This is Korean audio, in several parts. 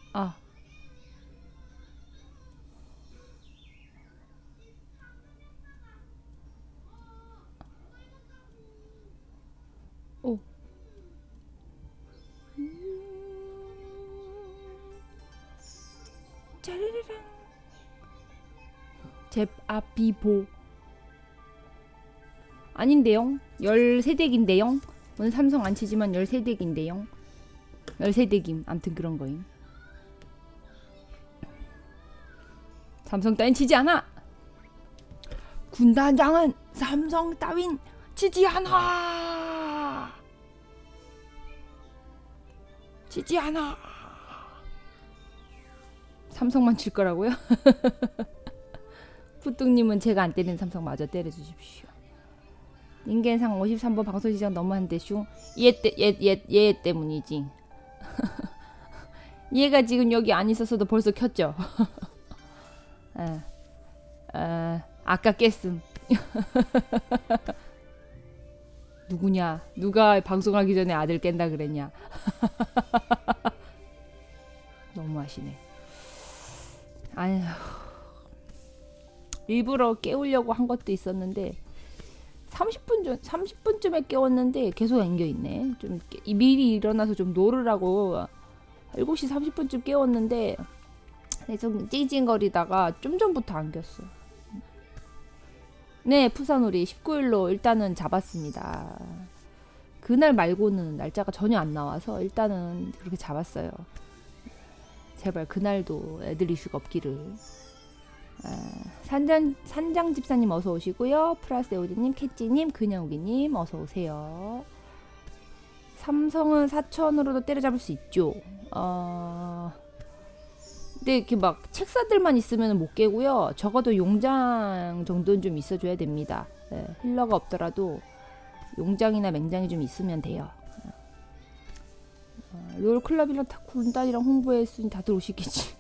아, 오. 짜르르랑. 제 비보. 아닌데요. 13덱인데요. 오늘 삼성 안 치지만 13덱인데요. 13덱임. 암튼 그런 거임. 삼성 따윈 치지 않아. 군단장은 삼성 따윈 치지 않아. 치지 않아. 삼성만 칠 거라고요? 푸뚱님은 제가 안 때리는 삼성 마저 때려주십시오. 인간상 53번 방송 시장 너무한데 슝. 얘 때문이지. 얘가 지금 여기 안 있었어도 벌써 켰죠. 아까 깼음. 누구냐? 누가 방송하기 전에 아들 깬다 그랬냐? 너무하시네. 아휴. 일부러 깨우려고 한 것도 있었는데 30분쯤에 깨웠는데 계속 앵겨있네. 좀 미리 일어나서 좀 놀으라고 7시 30분쯤 깨웠는데 계속 찡찡거리다가 좀 전부터 안겼어. 네, 푸사놀이 19일로 일단은 잡았습니다. 그날 말고는 날짜가 전혀 안 나와서 일단은 그렇게 잡았어요. 제발 그날도 애들 이슈가 없기를. 산장 집사님 어서 오시고요. 프라세오디님, 캣찌님, 그냥우기님 어서 오세요. 삼성은 4천으로도 때려잡을 수 있죠. 근데 이렇게 막 책사들만 있으면 못 깨고요. 적어도 용장 정도는 좀 있어줘야 됩니다. 네, 힐러가 없더라도 용장이나 맹장이 좀 있으면 돼요. 롤클럽이랑 군단이랑 홍보했으니 다들 오시겠지.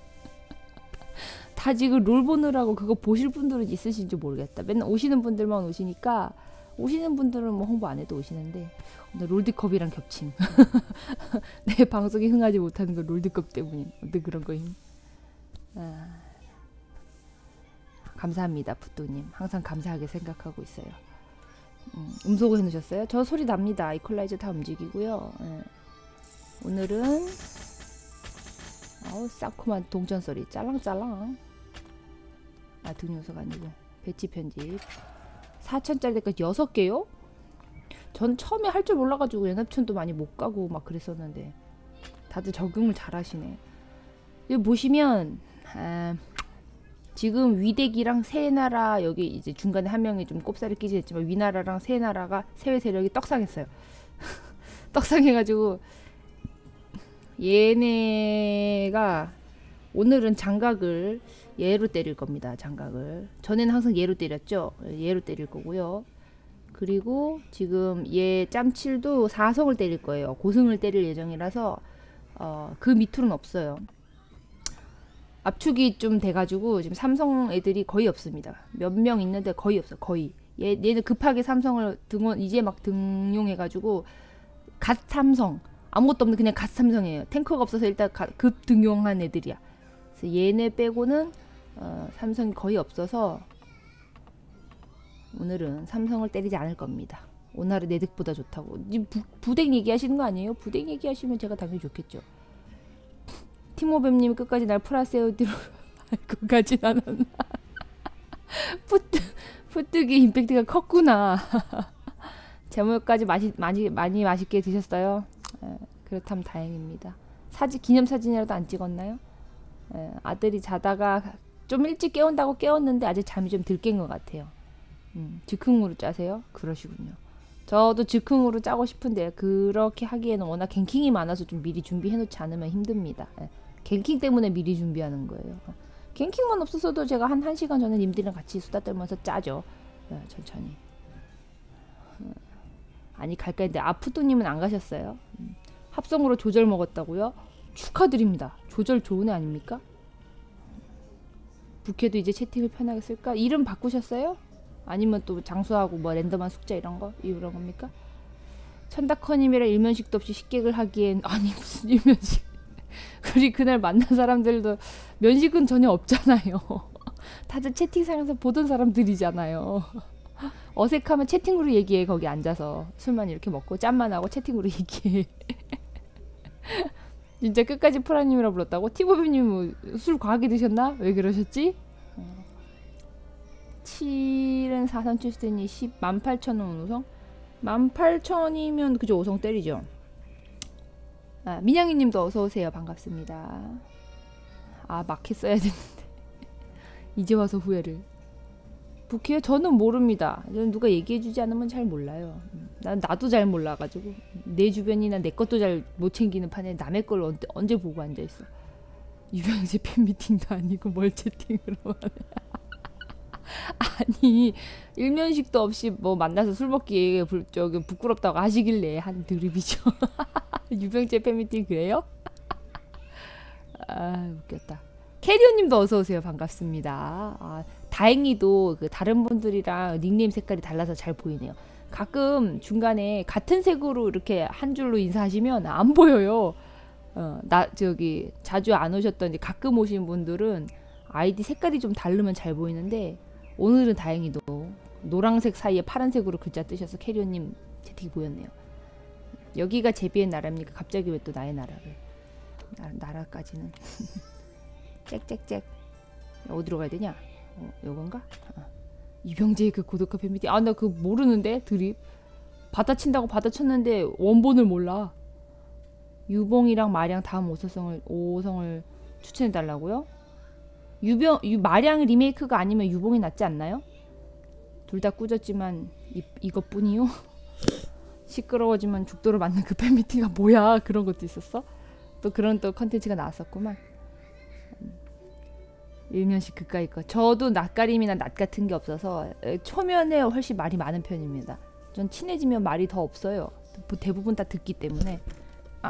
다 지금 롤 보느라고 그거 보실 분들은 있으신지 모르겠다. 맨날 오시는 분들만 오시니까 오시는 분들은 뭐 홍보 안 해도 오시는데 오늘 롤드컵이랑 겹침. 내 방송이 흥하지 못하는 건 롤드컵 때문임. 어떤 그런 거임. 감사합니다, 푸또님. 항상 감사하게 생각하고 있어요. 음소거 해놓으셨어요? 저 소리 납니다. 이퀄라이저 다 움직이고요. 오늘은 싸쿠만 동전 소리 짤랑짤랑. 등요소가 아니고 배치 편집 4천짜리 데까지 6개요? 전 처음에 할 줄 몰라가지고 연합천도 많이 못 가고 막 그랬었는데 다들 적응을 잘 하시네. 여기 보시면 지금 위대기랑 새나라 여기 이제 중간에 한 명이 좀 꼽살이 끼지 했지만 위나라랑 새나라가 세외 세력이 떡상했어요. 떡상해가지고 얘네가 오늘은 장각을 얘로 때릴 겁니다. 장각을. 전에는 항상 얘로 때렸죠. 얘로 때릴 거고요. 그리고 지금 얘 짬칠도 4성을 때릴 거예요. 고승을 때릴 예정이라서 그 밑으로는 없어요. 압축이 좀 돼가지고 지금 삼성 애들이 거의 없습니다. 몇 명 있는데 거의 없어. 거의. 얘는 급하게 삼성을 이제 막 등용해가지고 갓 삼성. 아무것도 없는 그냥 갓 삼성이에요. 탱커가 없어서 일단 급 등용한 애들이야. 그래서 얘네 빼고는 삼성이 거의 없어서 오늘은 삼성을 때리지 않을 겁니다. 오늘은 내 덱보다 좋다고. 부덱 얘기하시는 거 아니에요? 부덱 얘기하시면 제가 당연히 좋겠죠. 티모뱀님 끝까지 날 프라세우디로 할 것까진 않았나. 푸뜨기 임팩트가 컸구나. 제목까지 많이 맛있게 드셨어요? 그렇다면 다행입니다. 기념사진이라도 안 찍었나요? 아들이 자다가 좀 일찍 깨운다고 깨웠는데 아직 잠이 좀 덜 깬 것 같아요. 즉흥으로 짜세요? 그러시군요. 저도 즉흥으로 짜고 싶은데 그렇게 하기에는 워낙 갱킹이 많아서 좀 미리 준비해놓지 않으면 힘듭니다. 갱킹 때문에 미리 준비하는 거예요. 갱킹만 없었어도 제가 한 1시간 전에 님들이랑 같이 수다 떨면서 짜죠. 천천히. 아니 갈까 했는데 아프토님은 안 가셨어요. 합성으로 조절 먹었다고요? 축하드립니다. 조절 좋은 애 아닙니까? 부캐도 이제 채팅을 편하게 쓸까? 이름 바꾸셨어요? 아니면 또 장수하고 뭐 랜덤한 숙제 이런 겁니까? 천다커님이랑 일면식도 없이 식객을 하기엔 아니 무슨 일면식. 우리 그날 만난 사람들도 면식은 전혀 없잖아요. 다들 채팅창에서 보던 사람들이잖아요. 어색하면 채팅으로 얘기해. 거기 앉아서 술만 이렇게 먹고 짠만 하고 채팅으로 얘기해. 진짜 끝까지 프라님이라 불렀다고? 티보비님 뭐 술 과하게 드셨나? 왜 그러셨지? 7은 4선 칠 때니 18,000원 5성? 18,000이면 그죠 5성 때리죠. 아, 민양이님도 어서오세요. 반갑습니다. 아 마켓 써야 되는데 이제 와서 후회를. 부캐요? 저는 모릅니다. 저는 누가 얘기해주지 않으면 잘 몰라요. 나도 잘 몰라가지고 내 주변이나 내 것도 잘 못 챙기는 판에 남의 걸 언제 보고 앉아있어. 유병재 팬미팅도 아니고 뭘 채팅으로 하네. 아니 일면식도 없이 뭐 만나서 술 먹기 저기 부끄럽다고 하시길래 한 드립이죠. 유병재 팬미팅 그래요? 아 웃겼다. 캐리어님도 어서오세요. 반갑습니다. 아, 다행히도 그 다른 분들이랑 닉네임 색깔이 달라서 잘 보이네요. 가끔 중간에 같은 색으로 이렇게 한 줄로 인사하시면 안 보여요. 나 저기 자주 안 오셨던 이제 가끔 오신 분들은 아이디 색깔이 좀 다르면 잘 보이는데 오늘은 다행히도 노란색 사이에 파란색으로 글자 뜨셔서 캐리어님 채팅이 보였네요. 여기가 제비의 나라입니까? 갑자기 왜 또 나의 나라를? 나라까지는 짹짹짹. 어디로 가야 되냐? 요건가? 이병재의 그 고독한 팬미팅. 아 나 그거 모르는데 드립. 받아친다고 받아쳤는데 원본을 몰라. 유봉이랑 마량 다음 5성을 추천해달라고요? 마량 리메이크가 아니면 유봉이 낫지 않나요? 둘 다 꾸졌지만 이것뿐이요? 시끄러워지면 죽도를 맞는 그 팬미팅가 뭐야. 그런 것도 있었어? 또 그런 또 컨텐츠가 나왔었구만. 일면식 그까이 거. 저도 낯가림이나 낯 같은 게 없어서 초면에 훨씬 말이 많은 편입니다. 전 친해지면 말이 더 없어요. 대부분 다 듣기 때문에. 아,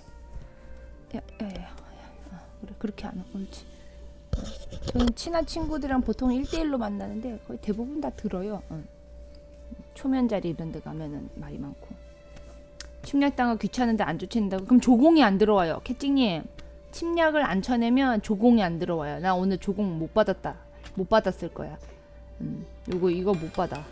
그래 그렇게 안 옳지. 저는 친한 친구들이랑 보통 1대1로 만나는데 거의 대부분 다 들어요. 초면 자리 이런 데 가면은 말이 많고. 침략당은 귀찮은데 안 쫓아낸다고? 그럼 조공이 안 들어와요. 캣찡님. 침략을 안 쳐내면 조공이 안 들어와요. 나 오늘 조공 못 받았다. 못 받았을 거야. 이거 못 받아.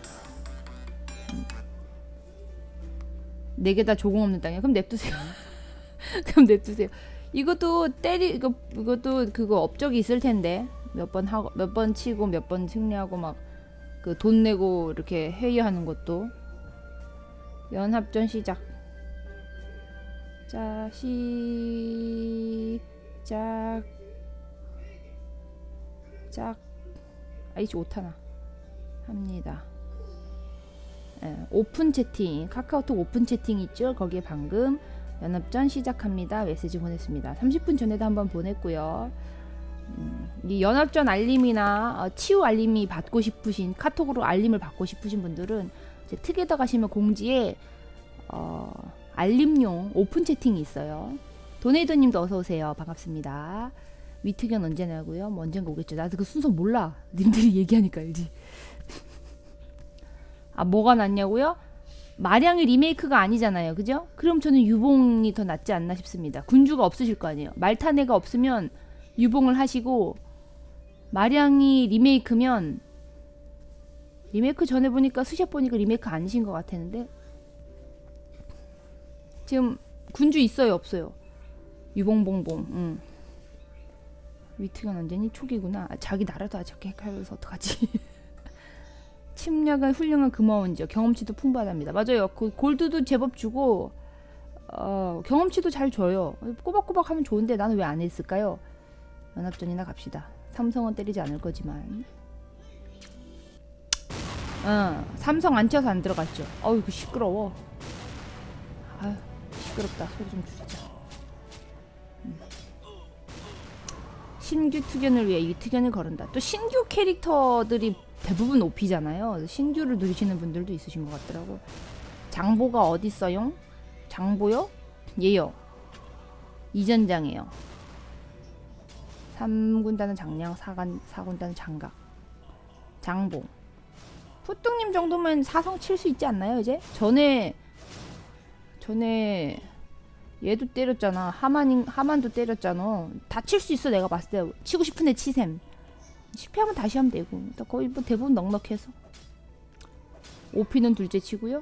4개 다 조공 없는 땅이야. 그럼 냅두세요. 그럼 냅두세요. 이것도 이것도 그거 업적이 있을 텐데 몇 번 치고 몇 번 승리하고 막 그 돈 내고 이렇게 회의하는 것도. 연합전 시작. 자, 시작. 아이씨 오타나 합니다. 오픈 채팅, 카카오톡 오픈 채팅 있죠? 거기에 방금 연합전 시작합니다 메시지 보냈습니다. 30분 전에도 한번 보냈고요. 이 연합전 알림이나 치유 알림이 받고 싶으신, 카톡으로 알림을 받고 싶으신 분들은 이제 특에다 가시면 공지에 알림용 오픈 채팅이 있어요. 도네이더님도 어서오세요. 반갑습니다. 위트견 언제 나고요? 뭐 언젠가 오겠죠. 나도 그 순서 몰라. 님들이 얘기하니까 알지. 아 뭐가 낫냐고요? 마량이 리메이크가 아니잖아요. 그죠? 그럼 저는 유봉이 더 낫지 않나 싶습니다. 군주가 없으실 거 아니에요. 말타네가 없으면 유봉을 하시고, 마량이 리메이크면, 리메이크 전에 보니까 수샷 보니까 리메이크 아니신 것 같았는데 지금 군주 있어요 없어요? 유봉봉봉. 위트가 언제니? 초기구나. 자기 나라도 아직 헷갈려서 어떡하지. 침략은 훌륭한 금화원이죠. 경험치도 풍부하답니다. 맞아요. 그 골드도 제법 주고 경험치도 잘 줘요. 꼬박꼬박 하면 좋은데 나는 왜 안 했을까요? 연합전이나 갑시다. 삼성은 때리지 않을 거지만. 삼성 안 쳐서 안 들어갔죠. 어이구 시끄러워. 아유 시끄럽다. 소리 좀 줄이자. 신규 투견을 위해 이 투견을 거른다. 또 신규 캐릭터들이 대부분 OP잖아요. 신규를 누리시는 분들도 있으신 것 같더라고. 장보가 어딨어요? 장보요? 예요. 이전장이에요. 3군단은 장량, 4군단은 장각. 장보. 푸뚱님 정도면 4성 칠 수 있지 않나요 이제? 전에 얘도 때렸잖아. 하만도 때렸잖아. 다 칠 수 있어. 내가 봤을 때 치고 싶은데 치셈. 실패하면 다시 하면 되고. 거의 뭐 대부분 넉넉해서. 오피는 둘째 치고요.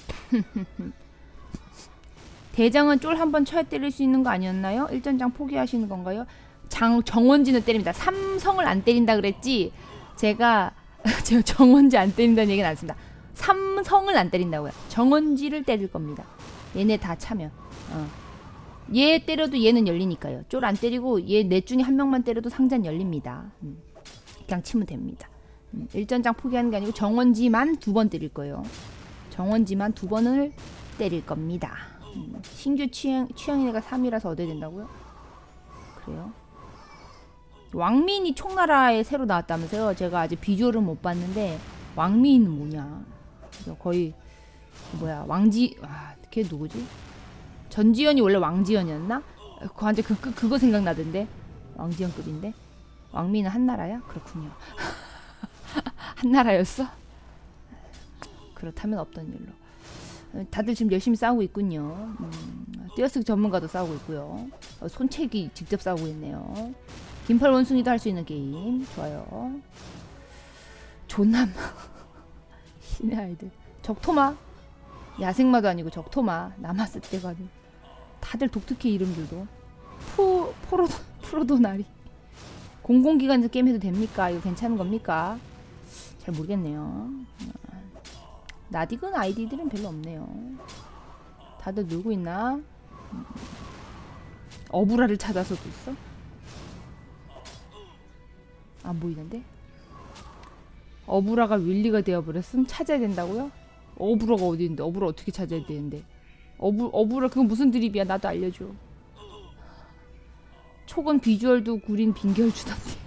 대장은 쫄 한번 쳐야 때릴 수 있는 거 아니었나요? 1전장 포기하시는 건가요? 정원지는 때립니다. 삼성을 안 때린다 그랬지. 제가 정원지 안 때린다는 얘기는 안 했습니다. 삼성을 안 때린다고요. 정원지를 때릴 겁니다. 얘네 다 차면. 얘 때려도 얘는 열리니까요. 쫄 안 때리고 얘 넷 중에 한 명만 때려도 상자는 열립니다. 그냥 치면 됩니다. 1전장 포기하는 게 아니고 정원지만 2번 때릴 거예요. 정원지만 2번을 때릴 겁니다. 신규 취향인 애가 3이라서 얻어야 된다고요? 그래요? 왕미인이 총나라에 새로 나왔다면서요? 제가 아직 비주얼은 못 봤는데 왕미인은 뭐냐? 거의 뭐야 걔 누구지? 전지현이 원래 왕지현이었나? 완전 그거 생각나던데. 왕지현급인데. 왕미인은 한나라야? 그렇군요. 한나라였어? 그렇다면 없던 일로. 다들 지금 열심히 싸우고 있군요. 띄어쓰기 전문가도 싸우고 있고요. 손책이 직접 싸우고 있네요. 긴팔 원숭이도 할 수 있는 게임. 좋아요. 존남. 신의 아이들. 적토마. 야생마도 아니고 적토마. 남았을 때가 다들 독특해 이름들도. 프로도나리. 공공기관에서 게임 해도 됩니까? 이거 괜찮은 겁니까? 잘 모르겠네요. 나디근 아이디들은 별로 없네요. 다들 놀고 있나? 어부라를 찾아서도 있어? 안 보이는데? 어부라가 윌리가 되어버렸음? 찾아야 된다고요? 어부라가 어디 있는데? 어부라 어떻게 찾아야 되는데? 어부라 그건 무슨 드립이야? 나도 알려줘. 촉은 비주얼도 구린 빈결 주던데.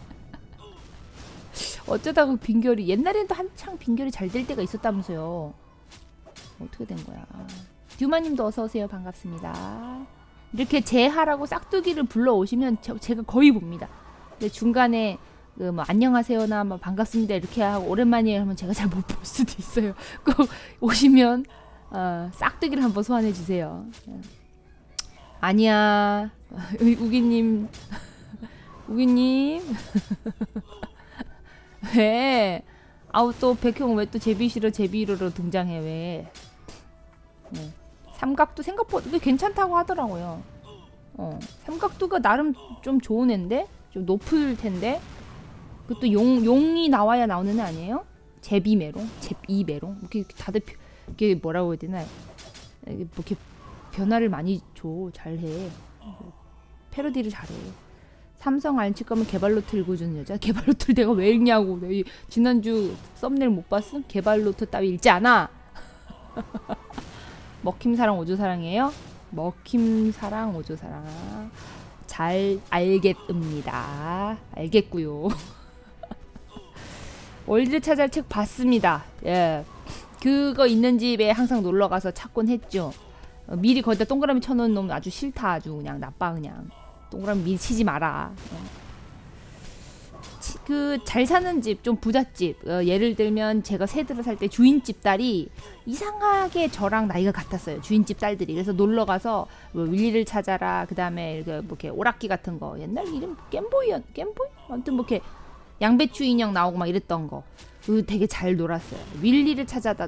어쩌다가 빈결이 옛날에도 한창 빈결이 잘 될 때가 있었다면서요. 어떻게 된 거야? 듀마님도 어서 오세요. 반갑습니다. 이렇게 제하라고 싹두기를 불러오시면 제가 거의 봅니다. 근데 중간에 뭐 안녕하세요나 뭐 반갑습니다 이렇게 하고 오랜만이에요 하면 제가 잘 못 볼 수도 있어요. 꼭 오시면 싹두기를 한번 소환해 주세요. 아니야 우기님 우기님 왜? 아우 또 백형 왜 또 제비시로 제비로로 등장해 왜? 삼각도 생각보다 괜찮다고 하더라고요. 삼각도가 나름 좀 좋은 앤데 좀 높을 텐데 그것도 용이 나와야 나오는 애 아니에요? 제비메롱, 제비메롱 이렇게 다들 이게 뭐라고 해야 되나? 이게 뭐 이렇게 변화를 많이 줘 잘해. 패러디를 잘해. 삼성 안 칠 거면 개발노트 읽어주는 여자. 개발노트를 내가 왜 읽냐고. 지난주 썸네일 못 봤음? 개발노트 따위 읽지 않아. 먹힘사랑 오조사랑이에요? 먹힘사랑 오조사랑 잘 알겠습니다. 알겠고요. 월드 찾아할 책 봤습니다. 예, 그거 있는 집에 항상 놀러가서 찾곤 했죠. 미리 거기다 동그라미 쳐놓은 놈 아주 싫다. 아주 그냥 나빠. 그냥 동그라미 미리 치지 마라. 그 잘 사는 집, 좀 부잣집, 예를 들면 제가 세드를 살 때 주인집 딸이 이상하게 저랑 나이가 같았어요. 주인집 딸들이. 그래서 놀러 가서 뭐 윌리를 찾아라. 그 다음에 뭐 이렇게 오락기 같은 거. 옛날 이름 겜보이? 아무튼 뭐 이렇게 양배추 인형 나오고 막 이랬던 거. 되게 잘 놀았어요. 윌리를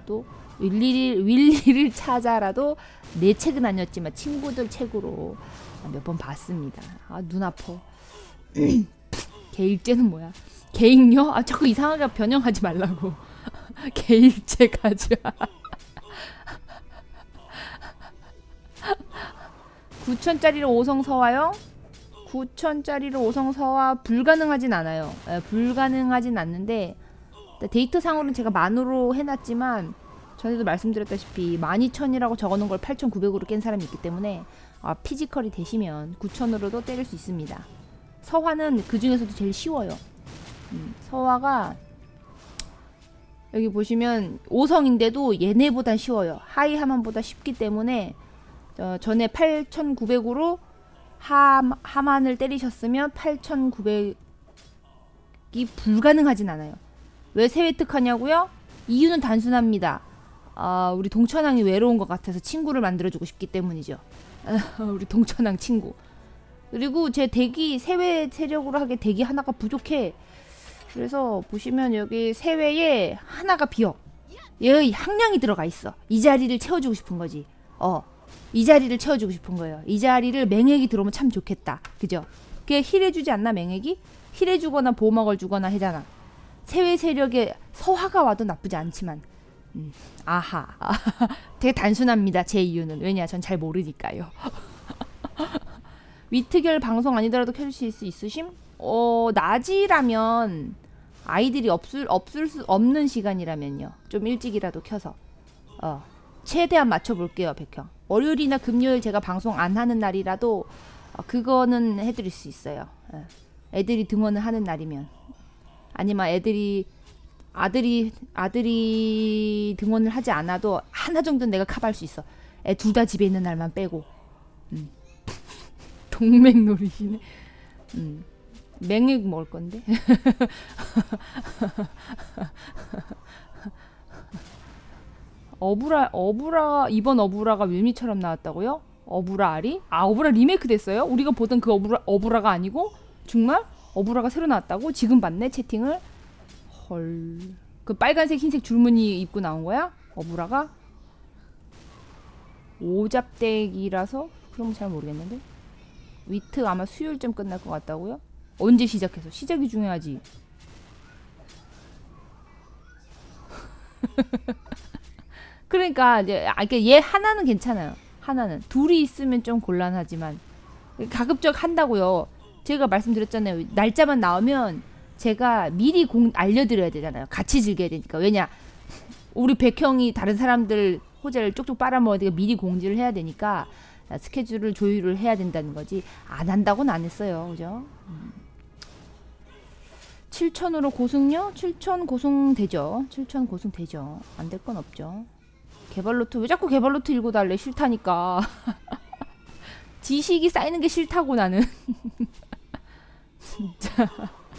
찾아라도 내 책은 아니었지만 친구들 책으로 몇 번 봤습니다. 아, 눈 아파. 개일제는 뭐야? 개익녀? 아, 자꾸 이상하게 변형하지 말라고. 개일제 가자. 9천짜리로 5성 서와요? 9천짜리로 5성 서와 불가능하진 않아요. 불가능하진 않는데 데이터상으로는 제가 만으로 해놨지만 전에도 말씀드렸다시피 12,000이라고 적어놓은 걸 8,900으로 깬 사람이 있기 때문에 피지컬이 되시면 9,000으로도 때릴 수 있습니다. 서화는 그 중에서도 제일 쉬워요. 서화가 여기 보시면 5성인데도 얘네보단 쉬워요. 하이 하만보다 쉽기 때문에 전에 8,900으로 하만을 때리셨으면 8,900이 불가능하진 않아요. 왜 세회특하냐고요? 이유는 단순합니다. 우리 동천왕이 외로운 것 같아서 친구를 만들어주고 싶기 때문이죠. 우리 동천왕 친구. 그리고 제 대기 세외 세력으로 하게 대기 하나가 부족해. 그래서 보시면 여기 세외에 하나가 비어. 여기 항량이 들어가 있어. 이 자리를 채워주고 싶은 거지. 이 자리를 채워주고 싶은 거예요. 이 자리를 맹액이 들어오면 참 좋겠다. 그죠? 그게 힐해주지 않나 맹액이? 힐해주거나 보호막을 주거나 하잖아. 세외 세력에 서화가 와도 나쁘지 않지만 아하. 되게 단순합니다. 제 이유는. 왜냐? 전 잘 모르니까요. 위트결 방송 아니더라도 켜주실 수 있으심? 낮이라면 아이들이 없을 수 없는 시간이라면요. 좀 일찍이라도 켜서 최대한 맞춰볼게요. 백형. 월요일이나 금요일 제가 방송 안 하는 날이라도 그거는 해드릴 수 있어요. 애들이 등원을 하는 날이면. 아니면 아들이 등원을 하지 않아도 하나 정도는 내가 커버할 수 있어. 애 둘 다 집에 있는 날만 빼고. 동맥 노리시네. 맹액 먹을 건데. 이번 어부라가 묘미처럼 나왔다고요? 어부라 알이? 어부라 리메이크 됐어요? 우리가 보던 그 어부라가 아니고? 정말? 어부라가 새로 나왔다고? 지금 봤네 채팅을. 헐. 그 빨간색 흰색 줄무늬 입고 나온 거야? 어부라가? 오잡대기라서? 그럼 잘 모르겠는데. 위트 아마 수요일쯤 끝날 것 같다고요? 언제 시작해서? 시작이 중요하지. 그러니까 이제 얘 하나는 괜찮아요. 하나는. 둘이 있으면 좀 곤란하지만 가급적 한다고요. 제가 말씀드렸잖아요. 날짜만 나오면 제가 미리 알려드려야 되잖아요. 같이 즐겨야 되니까. 왜냐? 우리 백형이 다른 사람들 호재를 쪽쪽 빨아먹으니까 미리 공지를 해야 되니까 스케줄을 조율을 해야 된다는 거지. 안 한다고는 안 했어요. 그죠? 7천으로 고승요? 7천 고승되죠. 7천 고승되죠. 안 될 건 없죠. 개발노트 왜 자꾸 개발노트 읽어달래. 싫다니까. 지식이 쌓이는 게 싫다고 나는. 진짜.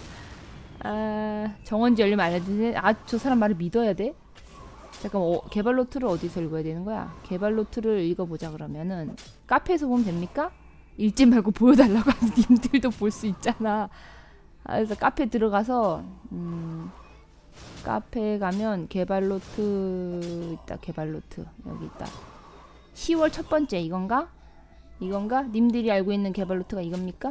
정원지 열리면 알려주세요. 저 사람 말을 믿어야 돼? 잠깐 개발노트를 어디서 읽어야 되는 거야? 개발노트를 읽어보자. 그러면은 카페에서 보면 됩니까? 읽지 말고 보여달라고 하는 님들도 볼 수 있잖아. 그래서 카페 들어가서 카페에 가면 개발노트 있다. 개발노트 여기 있다. 10월 첫 번째 이건가? 이건가? 님들이 알고 있는 개발노트가 이겁니까?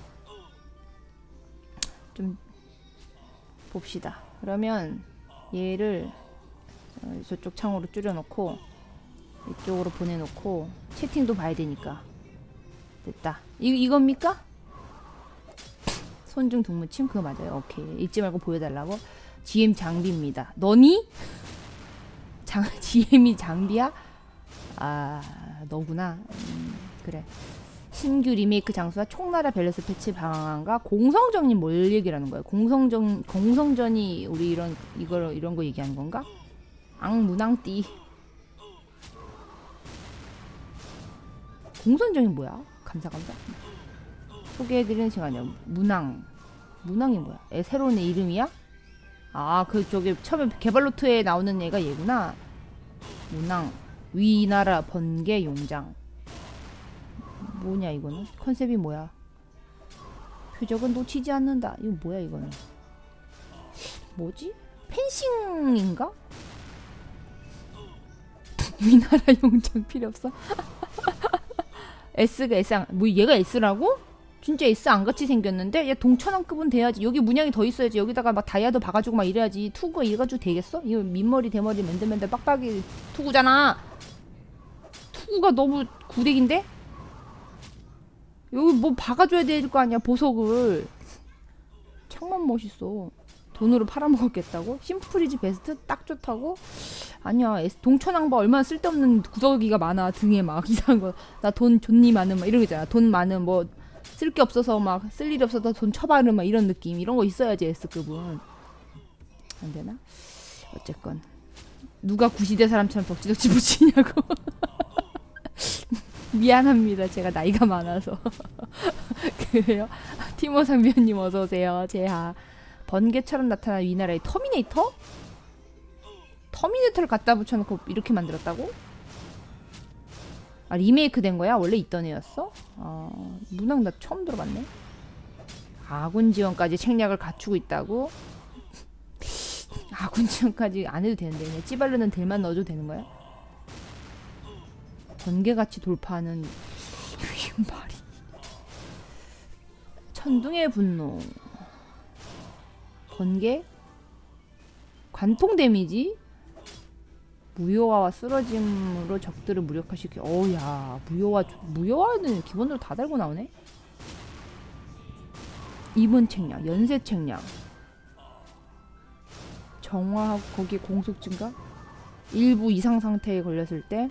좀 봅시다. 그러면 얘를 저쪽 창으로 줄여놓고 이쪽으로 보내놓고 채팅도 봐야 되니까. 됐다. 이겁니까? 손중 동무침 그거 맞아요. 오케이. 잊지 말고 보여달라고. GM 장비입니다. 너니? GM이 장비야? 너구나. 그래. 신규 리메이크 장수와 총나라 밸런스 패치 방안과 공성전이 뭘 얘기라는 거예요? 공성전이 우리 이런 거 얘기하는 건가? 앙무낭띠. 공성전이 뭐야? 감사. 소개해드리는 시간이요. 문항이 뭐야? 새로운 애 이름이야? 저기 처음에 개발노트에 나오는 애가 얘구나. 문항. 위나라 번개 용장. 뭐냐 이거는? 컨셉이 뭐야? 표적은 놓치지 않는다. 이거 뭐야 이거는? 뭐지? 펜싱인가? 위나라 용장 필요 없어? S가 S 뭐 얘가 S라고? 진짜 S 안 같이 생겼는데? 얘 동천왕급은 돼야지. 여기 문양이 더 있어야지. 여기다가 막 다이아도 박아주고 막 이래야지. 투구가 이래가지고 되겠어? 이거 민머리 대머리 맨들맨들 빡빡이 투구잖아. 투구가 너무 구대기인데? 여기 뭐 박아줘야 될 거 아니야 보석을. 창만 멋있어. 돈으로 팔아먹었겠다고? 심플이지 베스트? 딱 좋다고? 아니야. 동천왕바 얼마나 쓸데없는 구더기가 많아. 등에 막 이상한 거. 나 돈 존니 많음 막 이런 거 있잖아. 돈 많음 뭐 쓸 게 없어서 막 쓸 일이 없어서 돈 처바름 막 이런 느낌. 이런 거 있어야지 S급은. 안 되나? 어쨌건 누가 구시대 사람처럼 덕지덕지 붙이냐고. 미안합니다. 제가 나이가 많아서. 그래요? 티모상 위원님 어서오세요. 제하. 번개처럼 나타난 위나라의 터미네이터? 터미네이터를 갖다 붙여놓고 이렇게 만들었다고? 아, 리메이크 된 거야? 원래 있던 애였어? 문학 나 처음 들어봤네. 아군 지원까지 책략을 갖추고 있다고? 아군 지원까지 안 해도 되는데 그냥 찌발르는 델만 넣어줘도 되는 거야? 번개같이 돌파하는 말이. 천둥의 분노. 번개? 관통 데미지? 무효화와 쓰러짐으로 적들을 무력화시키. 어우야, 무효화는 기본으로 다 달고 나오네. 입은 책량, 연쇄 책량, 정화하고 거기에 공속 증가, 일부 이상 상태에 걸렸을 때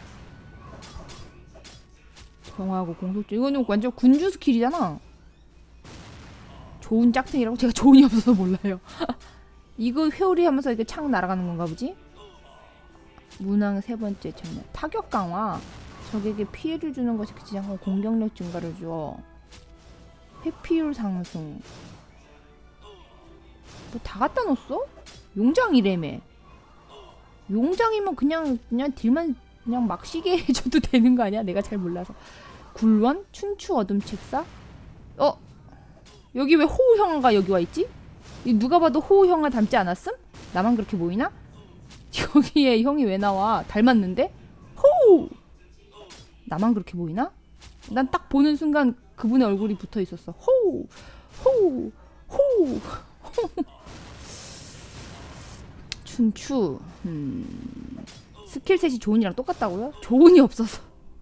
정화하고 공속 증가. 이거는 완전 군주 스킬이잖아. 좋은 짝퉁이라고? 제가 좋은이 없어서 몰라요. 이거 회오리 하면서 이렇게 착 날아가는 건가 보지? 문항 세 번째 책량, 타격 강화. 적에게 피해를 주는 것이 그치않고 공격력 증가를 줘. 회피율 상승. 뭐 다 갖다 놓았어? 용장이래매. 용장이면 그냥 딜만 그냥 막 시게 해줘도 되는 거 아니야? 내가 잘 몰라서. 굴원? 춘추 어둠 책사? 여기 왜 호우 형아가 여기 와 있지? 누가 봐도 호우 형아 닮지 않았음? 나만 그렇게 보이나? 여기에 형이 왜 나와? 닮았는데? 호우! 나만 그렇게 보이나? 난 딱 보는 순간 그분의 얼굴이 붙어 있었어. 호우! 호우! 호우! 춘추. 스킬셋이 조은이랑 똑같다고요? 조은이 없어서.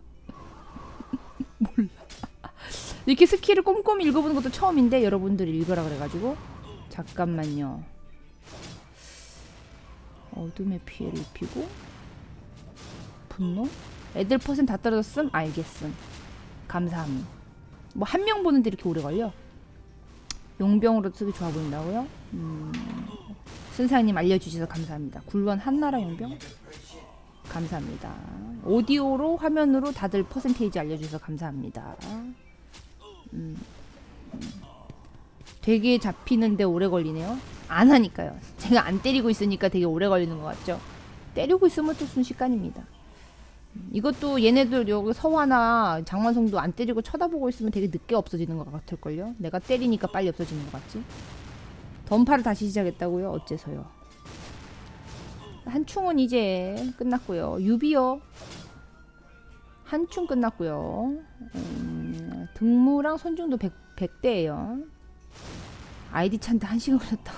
몰라. 이렇게 스킬을 꼼꼼히 읽어보는 것도 처음인데 여러분들이 읽으라 그래가지고. 잠깐만요. 어둠의 피해를 입히고 분노? 애들 퍼센트 다 떨어졌음? 알겠음. 감사함. 뭐 한 명 보는데 이렇게 오래 걸려? 용병으로 쓰기 좋아 보인다고요? 순사님 알려주셔서 감사합니다. 굴원 한나라 용병? 감사합니다. 오디오로 화면으로 다들 퍼센테이지 알려주셔서 감사합니다. 되게 잡히는데 오래 걸리네요. 안 하니까요. 제가 안 때리고 있으니까 되게 오래 걸리는 것 같죠? 때리고 있으면 또 순식간입니다. 이것도 얘네들 여기 서화나 장완성도 안 때리고 쳐다보고 있으면 되게 늦게 없어지는 것 같을걸요? 내가 때리니까 빨리 없어지는 것 같지? 던파를 다시 시작했다고요? 어째서요? 한충은 이제 끝났고요. 유비요. 한충 끝났고요. 등무랑 손중도 100대예요. 아이디 찬데 1시간 걸렸다고.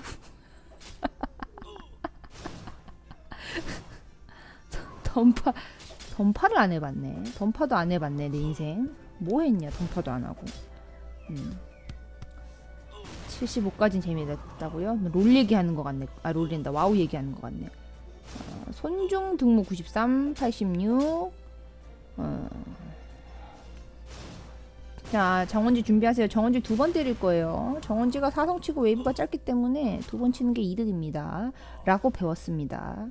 던파를 안 해봤네. 던파도 안 해봤네 내 인생. 뭐 했냐 던파도 안 하고. 75까진 재미있다고요? 롤 얘기하는 것 같네. 아 롤랜다. 와우 얘기하는 것 같네. 손중 등무 93, 86. 자, 정원지 준비하세요. 정원지 2번 때릴 거예요. 정원지가 사성치고 웨이브가 짧기 때문에 2번 치는 게 이득입니다. 라고 배웠습니다.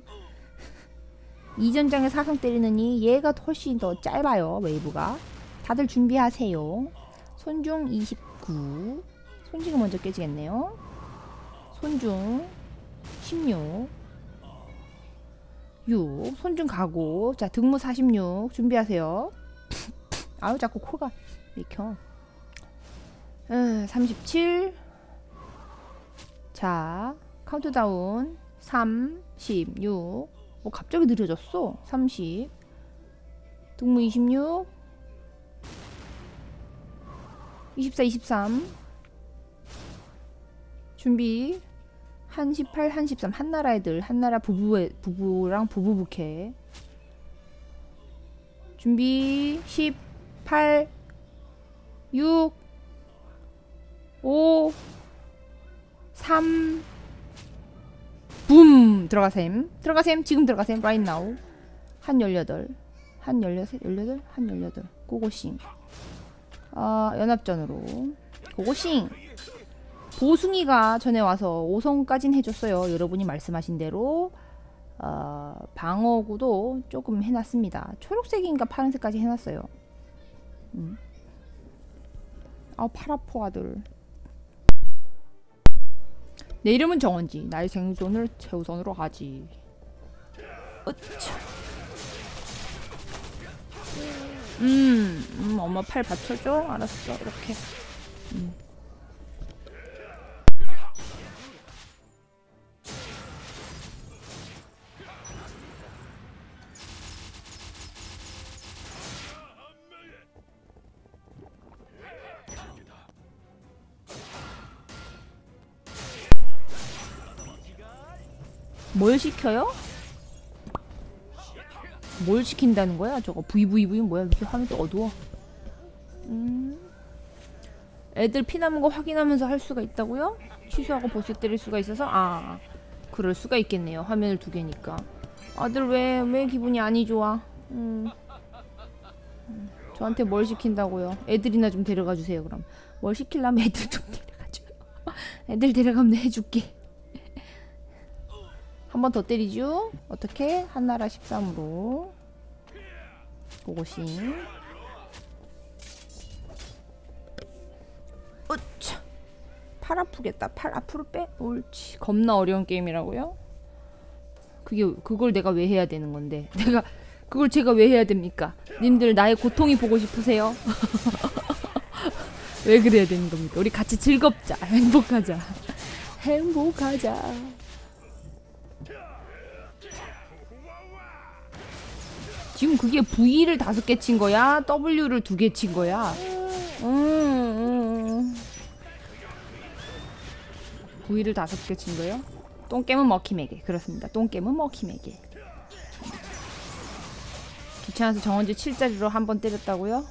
이전장에 사성 때리느니 얘가 훨씬 더 짧아요. 웨이브가. 다들 준비하세요. 손중 29. 손중이 먼저 깨지겠네요. 손중 16. 6. 손중 가고. 자, 등무 46. 준비하세요. 아유, 자꾸 코가 막혀. 37. 자, 카운트다운. 36. 갑자기 느려졌어. 30. 등무 26. 24, 23. 준비. 한 18, 한 13. 한나라 애들. 한나라 부부랑 부부 부캐. 준비. 18. 6. 5. 3. 붐! 들어가셈. 지금 들어가셈. right now. 한 18. 한 16, 18? 한 18. 고고싱. 연합전으로. 고고싱! 보숭이가 전에 와서 5성까진 해줬어요. 여러분이 말씀하신 대로. 방어구도 조금 해놨습니다. 초록색인가 파란색까지 해놨어요. 팔 아파 아들. 내 이름은 정원지. 나의 생존을 최우선으로 하지. 으차. 엄마 팔 받쳐줘. 알았어. 이렇게. 뭘 시켜요? 뭘 시킨다는 거야? 저거 VVV 뭐야? 이렇게 화면 또 어두워. 애들 피 남은 거 확인하면서 할 수가 있다고요? 취소하고 보스 때릴 수가 있어서? 아, 그럴 수가 있겠네요. 화면을 두 개니까. 아들 왜 기분이 아니 좋아? 저한테 뭘 시킨다고요? 애들이나 좀 데려가 주세요. 그럼 뭘 시키려면 애들 좀 데려가 줘요. 애들 데려가면 해줄게. 한 번 더 때리죠? 어떻게? 한나라 13으로 고고싱. 으차! 팔 아프겠다. 팔 앞으로 빼. 옳지. 겁나 어려운 게임이라고요? 그걸 내가 왜 해야 되는 건데? 그걸 제가 왜 해야 됩니까? 님들 나의 고통이 보고 싶으세요? 왜 그래야 되는 겁니까? 우리 같이 즐겁자. 행복하자. 행복하자. 지금 그게 V를 5개 친 거야? W를 2개 친 거야? V를 5개 친 거요? 똥개면 먹히매게. 그렇습니다. 똥개면 먹히매게. 귀찮아서 정원지 7자리로 한 번 때렸다고요?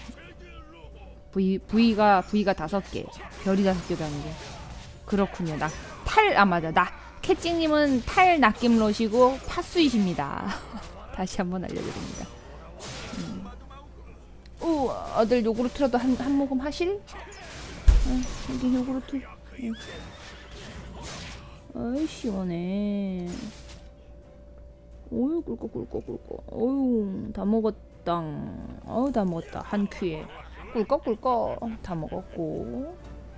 V가 5개. 별이 5개라는 게. 그렇군요. 맞아. 캣찡님은 탈 낚임러시고 팥수이십니다. 다시 한번 알려드립니다. 오, 아들 요구르트라도 한 모금 하실? 여기 요구르트. 아이 시원해. 오유 꿀꺽. 어유 다 먹었다. 어우 다 먹었다. 한 큐에 꿀꺽 다 먹었고.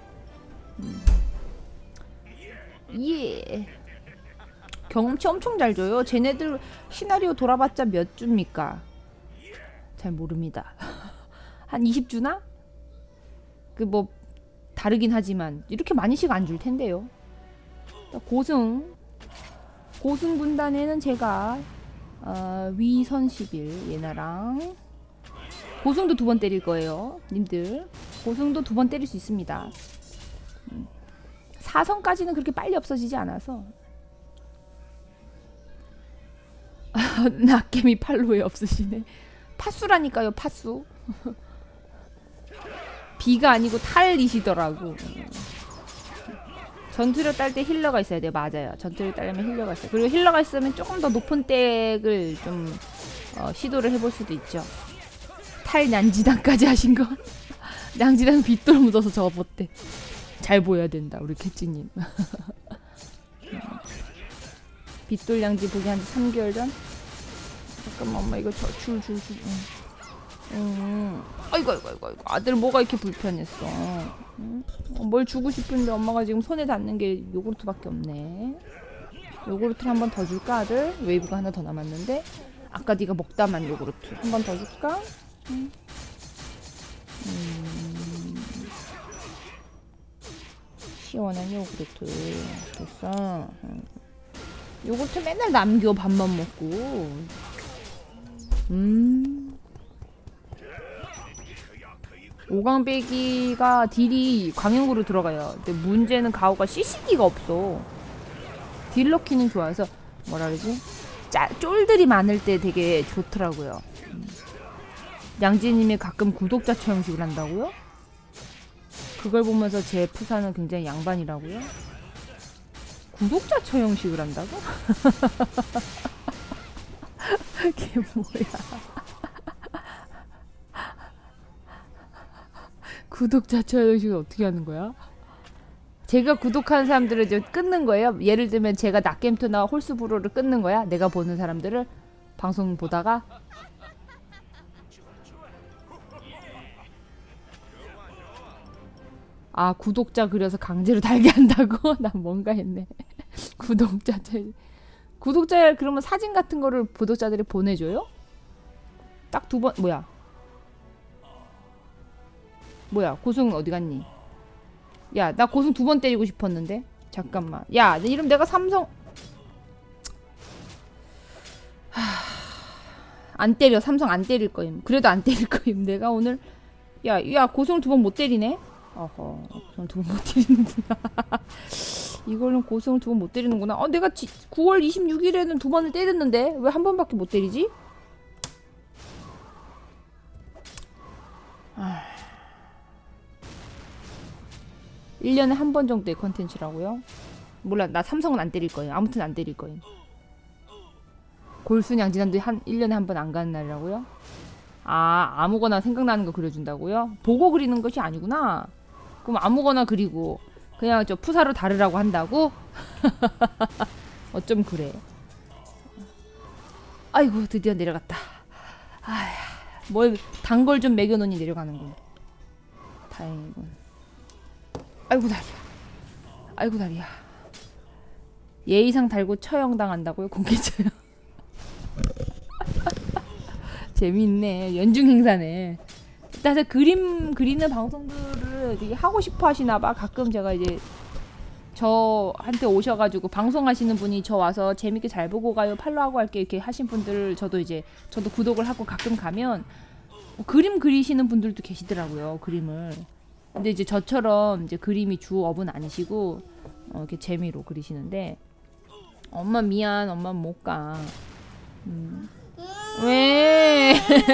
예. 경험치 엄청 잘 줘요. 쟤네들 시나리오 돌아봤자 몇 주입니까? 잘 모릅니다. 한 20주나? 뭐 다르긴 하지만 이렇게 많이씩 안 줄 텐데요. 고승 군단에는 제가 위선11 예나랑 고승도 2번 때릴 거예요. 님들 고승도 2번 때릴 수 있습니다. 4선까지는 그렇게 빨리 없어지지 않아서. 낙개미 팔로에 없으시네. 팥수라니까요. 팥수. 비가 아니고 탈이시더라고. 전투력 딸 때 힐러가 있어야 돼요. 맞아요. 전투력 따려면 힐러가 있어요. 그리고 힐러가 있으면 조금 더 높은 덱을 좀 시도를 해볼 수도 있죠. 탈 난지당까지 하신 거? 난지당 빗돌 묻어서 접었대. 잘 보여야 된다 우리 캣찌님. 빗돌 양지 보기 한 3개월 전? 잠깐만 엄마 이거 줄. 아이고 아들 뭐가 이렇게 불편했어. 뭘 주고 싶은데 엄마가 지금 손에 닿는 게 요구르트밖에 없네. 요구르트를 한 번 더 줄까 아들? 웨이브가 하나 더 남았는데 아까 네가 먹다만 요구르트 한 번 더 줄까? 시원한 요구르트 됐어. 요구르트 맨날 남겨. 밥만 먹고. 오강배기가 딜이 광역으로 들어가요. 근데 문제는 가오가 CC기가 없어. 딜러키는 좋아서 뭐라 그러지? 쫄들이 많을 때 되게 좋더라고요. 양지님이 가끔 구독자 처형식을 한다고요? 그걸 보면서 제 푸사는 굉장히 양반이라고요? 구독자 처형식을 한다고? 그게 뭐야? 구독자 처형식을 어떻게 하는 거야? 제가 구독하는 사람들을 이제 끊는 거예요? 예를 들면 제가 낙겜투나 홀스브로를 끊는 거야? 내가 보는 사람들을 방송 보다가? 아 구독자 그려서 강제로 달게 한다고? 난 뭔가 했네. 구독자 그러면 사진 같은 거를 구독자들이 보내줘요? 딱 2번 뭐야 고승 어디 갔니? 야 나 고승 2번 때리고 싶었는데 잠깐만. 야 이름 내가 삼성 안 때려. 삼성 안 때릴 거임. 그래도 안 때릴 거임. 내가 오늘 야 고승 2번 못 때리네. 어허 고승 2번 못 때리는구나. 이걸로 고승을 2번 못 때리는구나. 내가 9월 26일에는 2번을 때렸는데 왜 한 번밖에 못 때리지? 1년에 한 번 정도의 컨텐츠라고요? 몰라. 나 삼성은 안 때릴 거예요. 아무튼 안 때릴 거예요. 골순양 지난주에 1년에 한 번 안 가는 날이라고요? 아무거나 생각나는 거 그려준다고요? 보고 그리는 것이 아니구나. 그럼 아무거나 그리고 그냥 저 푸사로 다르라고 한다고? 어쩜 그래. 아이고 드디어 내려갔다. 뭘 단 걸 좀 먹여놓니 내려가는군. 다행이군. 아이고 다리야. 예의상 달고 처형당한다고요? 공개처형. 재미있네. 연중 행사네. 다들 그림 그리는 방송들을 되게 하고 싶어 하시나봐. 가끔 제가 이제 저한테 오셔가지고 방송하시는 분이 저 와서 재밌게 잘 보고 가요, 팔로우하고 할게 이렇게 하신 분들 저도 구독을 하고 가끔 가면 그림 그리시는 분들도 계시더라고요. 그림을. 근데 이제 저처럼 이제 그림이 주업은 아니시고 이렇게 재미로 그리시는데 엄마 미안, 엄마 못 가. 왜?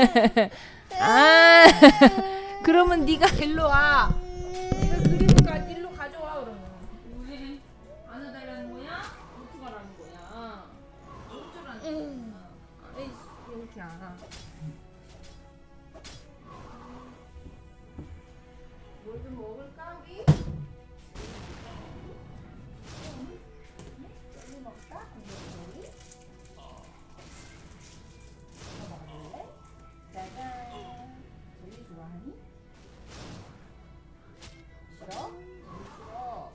그러면 네가 일로 와. 네가 그리니까 일로 가져와 그러면. 왜? 안 해달라는 거야? 어떻게 하라는 거야? 어쩌라는 거야? 에이씨, 이렇게 안 와. 뭘 좀 먹을까 우리? 젤리 먹을까? 젤리? 먹을래? 짜잔. 젤리 좋아하니? 싫어? 싫어.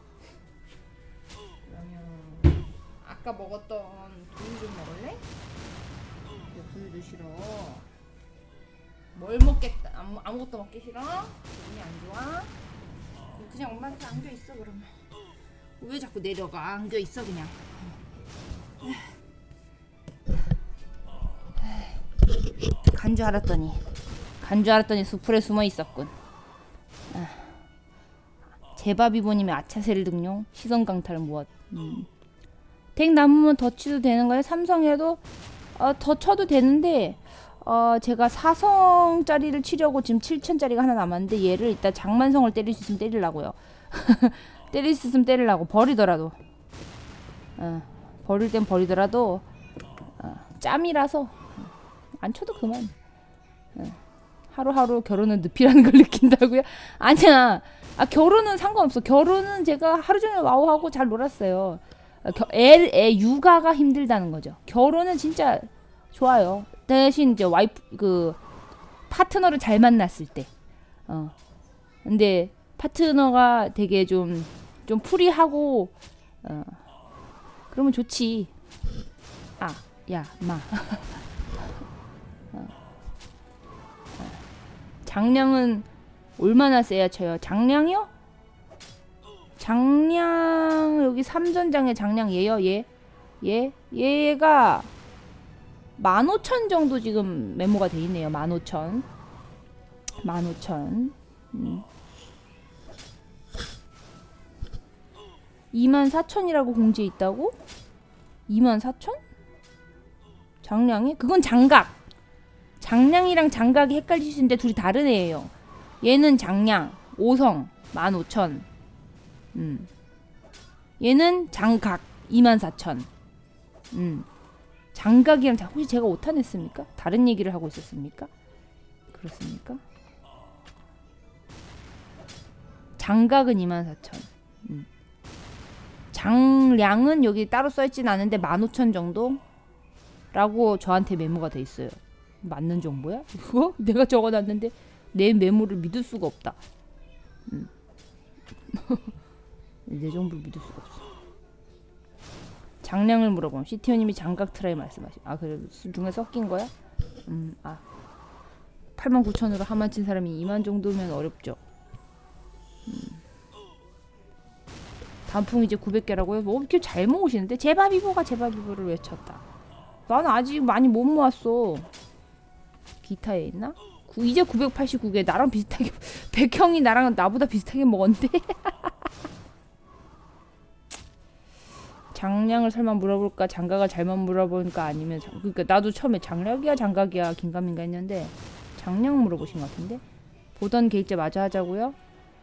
그러면 아까 먹었던 두유 좀 먹을래? 두유도 싫어. 뭘 먹겠다. 아무것도 먹기 싫어? 기분이 안 좋아? 그냥 엄마한테 안겨있어 그러면. 왜 자꾸 내려가? 안겨있어 그냥. 간 줄 알았더니 수풀에 숨어있었군. 제바비보님의 아차세를 등용 시선강탈 무엇. 덱 남으면 더 치도 되는 거예요? 삼성이라도 더 쳐도 되는데 제가 4성짜리를 치려고 지금 7천짜리가 하나 남았는데 얘를 이따 장만성을 때릴 수 있으면 때리려고요. 때릴 수 있으면 때리려고. 버리더라도 버릴 땐 버리더라도 짬이라서 안 쳐도 그만. 하루하루 결혼은 늪이라는 걸 느낀다고요? 아니야. 결혼은 상관없어. 결혼은 제가 하루 종일 와우하고 잘 놀았어요. 애 육아가 힘들다는 거죠. 결혼은 진짜 좋아요. 대신 이제 파트너를 잘 만났을 때. 근데 파트너가 되게 좀 프리하고 그러면 좋지. 야, 마. 장량은 얼마나 세야 쳐요? 장량이요? 장량 여기 3전장의 장량 얘요. 얘가 15,000 정도 지금 메모가 돼 있네요. 15,000. 24,000이라고 공지에 있다고? 24,000? 장량이? 그건 장각. 장량이랑 장각이 헷갈릴 수 있는데 둘이 다른 애예요. 얘는 장량 5성 15,000. 얘는 장각 24,000. 장각이랑 혹시 제가 오타냈습니까? 다른 얘기를 하고 있었습니까? 그렇습니까? 장각은 24,000. 장량은 여기 따로 써있진 않은데 15,000 정도? 라고 저한테 메모가 돼 있어요. 맞는 정보야? 그거? 내가 적어놨는데 내 메모를 믿을 수가 없다. 내 정보를 믿을 수가 없어. 장량을 물어봄. 시티오님이 장각 트라이 말씀하시. 아 그래 중에 섞인 거야? 89,000으로 하만 친 사람이 2만 정도면 어렵죠. 단풍 이제 900개라고요? 뭐 이렇게 잘 모으시는데? 제바비보가 제바비보를 외쳤다. 나는 아직 많이 못 모았어. 기타에 있나? 이제 989개. 나랑 비슷하게 백형이 나보다 비슷하게 먹었는데? 장량을 설마 물어볼까? 장각을 잘못 물어보니까 아니면 그러니까 나도 처음에 장략이야 장각이야 긴가민가 했는데 장량 물어보신 것 같은데? 보던 계획제 마저 하자고요?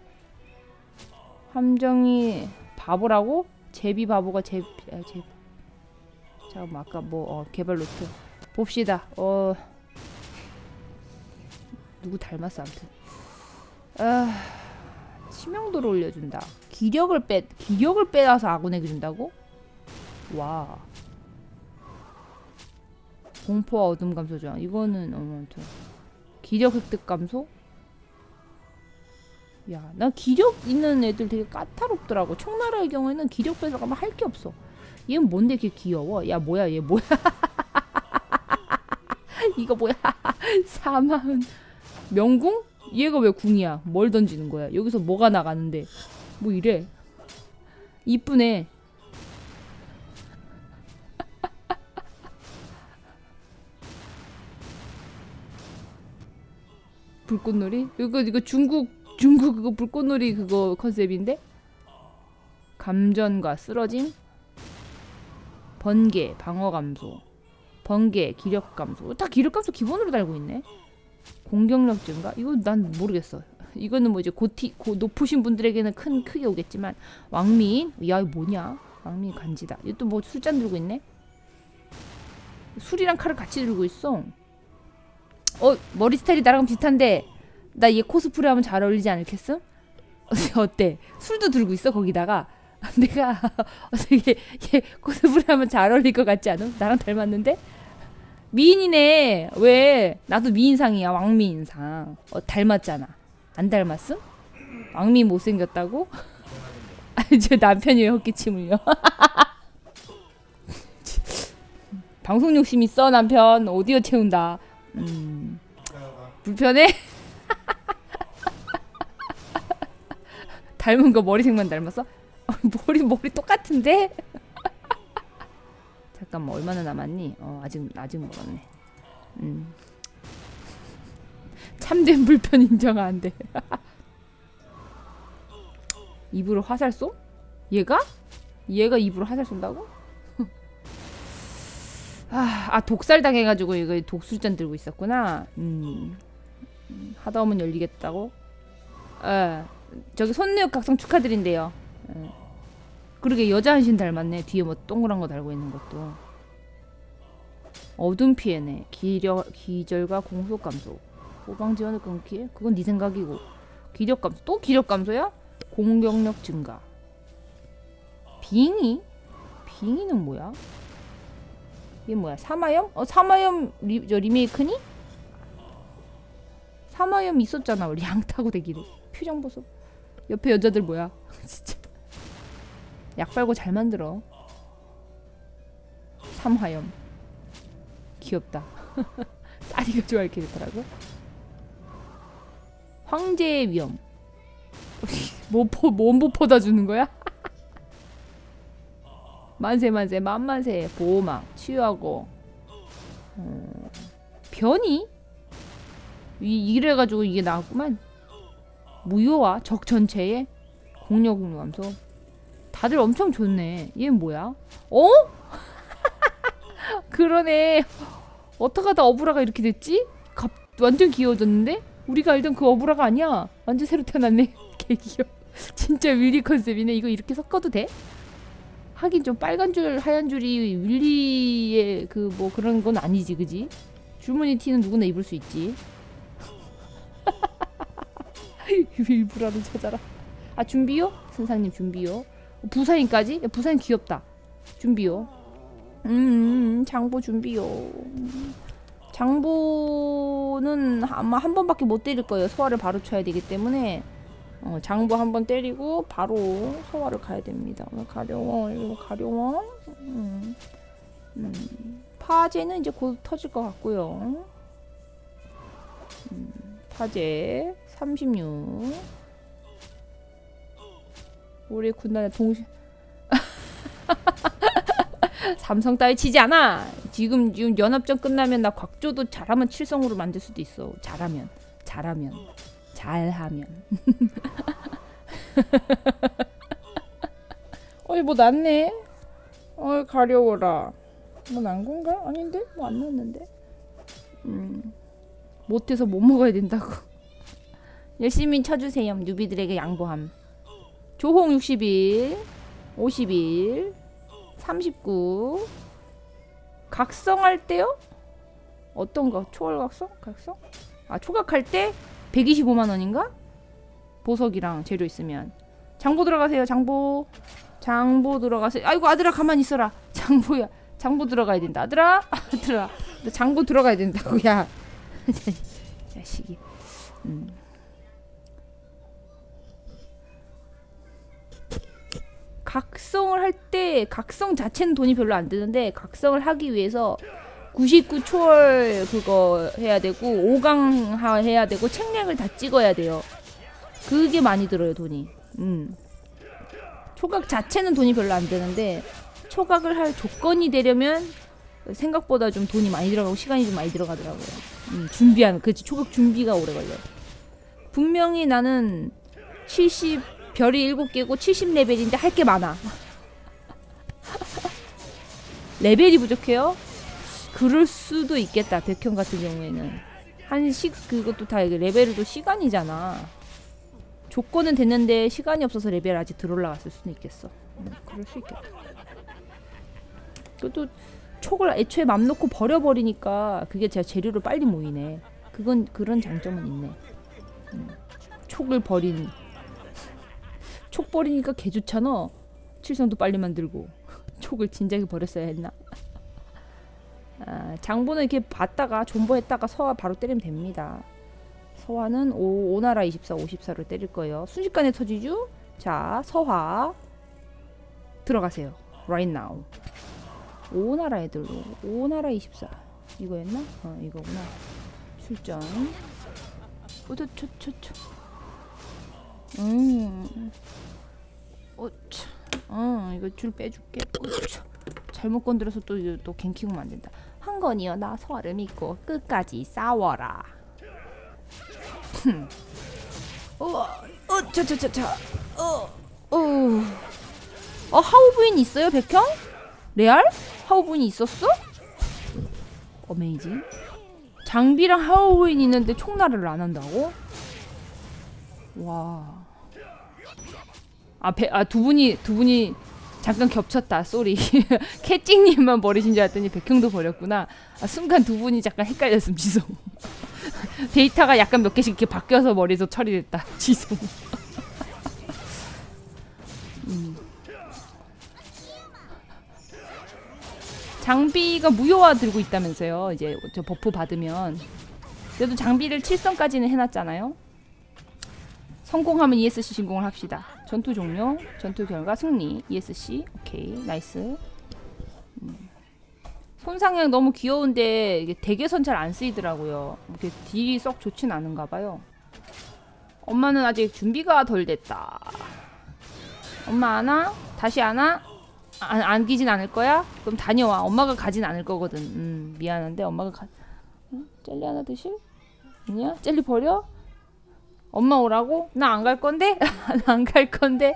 함정이 바보라고? 제비 바보가 잠깐만 아까 개발 노트 봅시다. 누구 닮았어 아무튼. 치명도를 올려준다. 기력을 빼앗아 아군에게 준다고? 와. 공포와 어둠 감소 저항. 이거는 아무튼 기력 획득 감소? 야, 나 기력 있는 애들 되게 까다롭더라고. 총나라의 경우에는 기력 뺏어가면 할 게 없어. 얘는 뭔데 이렇게 귀여워? 야, 뭐야, 얘 뭐야? 이거 뭐야? 사마은 명궁? 얘가 왜 궁이야? 뭘 던지는 거야? 여기서 뭐가 나가는데? 뭐 이래? 이쁘네. 불꽃놀이? 이거 중국 그거 불꽃놀이 그거 컨셉인데? 감전과 쓰러짐? 번개, 방어 감소. 번개, 기력 감소. 다 기력 감소 기본으로 달고 있네. 공격력 증가? 이거 난 모르겠어. 이거는 뭐 이제 높으신 분들에게는 크게 오겠지만 왕민? 야, 이거 뭐냐? 왕민 간지다. 이거 또 뭐 술잔 들고 있네? 술이랑 칼을 같이 들고 있어. 머리 스타일이 나랑 비슷한데 나 얘 코스프레 하면 잘 어울리지 않겠음? 어때? 술도 들고 있어 거기다가. 내가 어떻게 얘 코스프레 하면 잘 어울릴 것 같지 않아? 나랑 닮았는데? 미인이네. 왜? 나도 미인상이야. 왕미인상. 닮았잖아. 안 닮았음? 왕미 못생겼다고? 제 남편이 왜 헛기침을요? 방송 욕심 있어 남편. 오디오 채운다. 불편해? 닮은 거 머리색만 닮았어? 머리 똑같은데? 잠깐만 얼마나 남았니? 아직 멀었네. 참된 불편 인정 안 돼. 입으로 화살 쏘? 얘가 입으로 화살 쏜다고? 독살 당해가지고 이거 독술잔 들고 있었구나. 하다 보면 열리겠다고? 저기 손녀 각성 축하드린대요. 그러게 여자 한신 닮았네. 뒤에 뭐 동그란 거 달고 있는 것도. 어둠 피해네. 기절과 공속 감소. 후방 지원을 끊기에? 그건 네 생각이고. 기력 감소. 또 기력 감소야? 공격력 증가. 빙의는 뭐야? 이게 뭐야? 사마염? 사마염 리메이크니? 사마염 있었잖아. 우리 양 타고 대기를. 표정 보소. 옆에 여자들 뭐야? 진짜. 약 빨고 잘 만들어. 삼화염. 귀엽다. 쌀이가 좋아할 캐릭터라고? 황제의 위험. 몸보 퍼다 주는 거야? 만세 보호막 치유하고. 변이? 이래가지고 이게 나왔구만. 무효화 적 전체에 공력 감소. 다들 엄청 좋네. 얘는 뭐야? 그러네. 어떡하다 어브라가 이렇게 됐지? 완전 귀여워졌는데? 우리가 알던 그 어브라가 아니야. 완전 새로 태어났네. 개 귀여워. 진짜 윌리 컨셉이네. 이거 이렇게 섞어도 돼? 하긴 좀 빨간 줄 하얀 줄이 윌리의 그 뭐 그런 건 아니지 그지? 줄무늬 티는 누구나 입을 수 있지. 윌브라를 찾아라. 준비요? 선상님 준비요. 부사인까지? 부사인 귀엽다. 준비요. 장보 준비요. 장보는 아마 한 번밖에 못 때릴 거예요. 소화를 바로 쳐야 되기 때문에 장보 한 번 때리고 바로 소화를 가야 됩니다. 가려워. 파제는 이제 곧 터질 것 같고요. 파제 36. 우리 군단의 동시 삼성 따위 치지 않아. 지금 연합전 끝나면 나 곽조도 잘하면 7성으로 만들 수도 있어. 잘하면. 어이 뭐 났네. 어이 가려워라. 뭐 난 건가? 아닌데? 뭐 안 났는데. 못해서 못 먹어야 된다고. 열심히 쳐주세요. 뉴비들에게 양보함. 조홍 61, 51, 39. 각성할 때요? 어떤 거? 초월 각성? 각성? 아 초각할 때 125만원인가? 보석이랑 재료 있으면. 장보 들어가세요. 장보 들어가세요. 아이고 아들아 가만히 있어라. 장보야. 장보 들어가야 된다. 아들아 너 장보 들어가야 된다고. 야 자식이. 각성을 할 때 각성 자체는 돈이 별로 안 드는데 각성을 하기 위해서 99 초월 그거 해야 되고 5강 해야 되고 책량을 다 찍어야 돼요. 그게 많이 들어요 돈이. 초각 자체는 돈이 별로 안 드는데 초각을 할 조건이 되려면 생각보다 좀 돈이 많이 들어가고 시간이 좀 많이 들어가더라고요. 준비하는 그렇지. 초각 준비가 오래 걸려. 분명히 나는 70 별이 7개고 70레벨인데 할 게 많아. 레벨이 부족해요? 그럴 수도 있겠다. 백형 같은 경우에는 그것도 다 레벨도 시간이잖아. 조건은 됐는데 시간이 없어서 레벨 아직 덜 올라갔을 수도 있겠어. 그럴 수 있겠다. 그것도 촉을 애초에 맘 놓고 버려버리니까 그게 제가 재료를 빨리 모이네. 그런 장점은 있네. 촉을 버린. 촉 버리니까 개 좋잖아. 칠성도 빨리 만들고. 촉을 진작에 버렸어야 했나? 장보는 이렇게 봤다가 존버했다가 서화 바로 때리면 됩니다. 서화는 오나라 24, 54로 때릴 거예요. 순식간에 터지죠? 자, 서화 들어가세요. Right now. 오나라 애들로. 오나라 24. 이거였나? 이거구나. 출전. 이거 줄 빼줄게. 잘못 건드려서 또 갱킹하면 안 된다. 한건이여 나 서화를 믿고 끝까지 싸워라. 하우부인 있어요 백형? 레알? 하우부인 있었어? 어메이징. 장비랑 하우부인 있는데 총나를 안 한다고? 와. 두 분이 잠깐 겹쳤다. 쏘리. 캐찡님만 버리신 줄 알았더니 백형도 버렸구나. 순간 두 분이 잠깐 헷갈렸음. 지성. 데이터가 약간 몇 개씩 이렇게 바뀌어서 머리에서 처리됐다. 지성. 장비가 무효화 들고 있다면서요. 이제 저 버프 받으면. 그래도 장비를 7성까지는 해놨잖아요. 성공하면 ESC 신공을 합시다. 전투 종료, 전투 결과 승리, ESC. 오케이, 나이스. 손상향 너무 귀여운데 이게 대개선 잘 안 쓰이더라고요. 이렇게 딜이 썩 좋진 않은가 봐요. 엄마는 아직 준비가 덜 됐다. 엄마 안 와? 다시 안 와? 안기진 않을 거야? 그럼 다녀와. 엄마가 가진 않을 거거든. 미안한데 엄마가 젤리 하나 드실? 아니야? 젤리 버려? 엄마 오라고? 나 안 갈 건데? 나 안 갈 건데?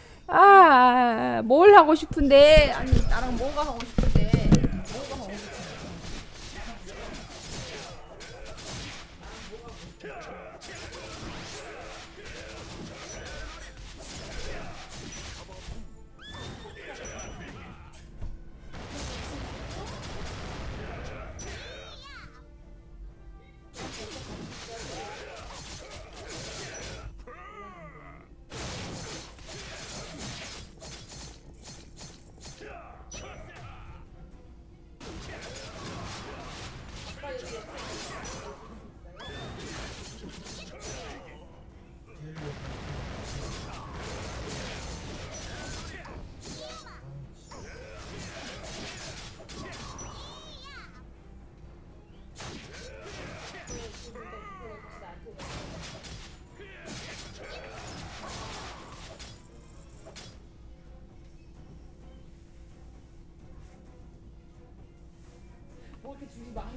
뭘 하고 싶은데? 아니 나랑 뭐가 하고 싶은데? 뭐가 하고 싶은데? 뭐 이렇게 줄이 많아.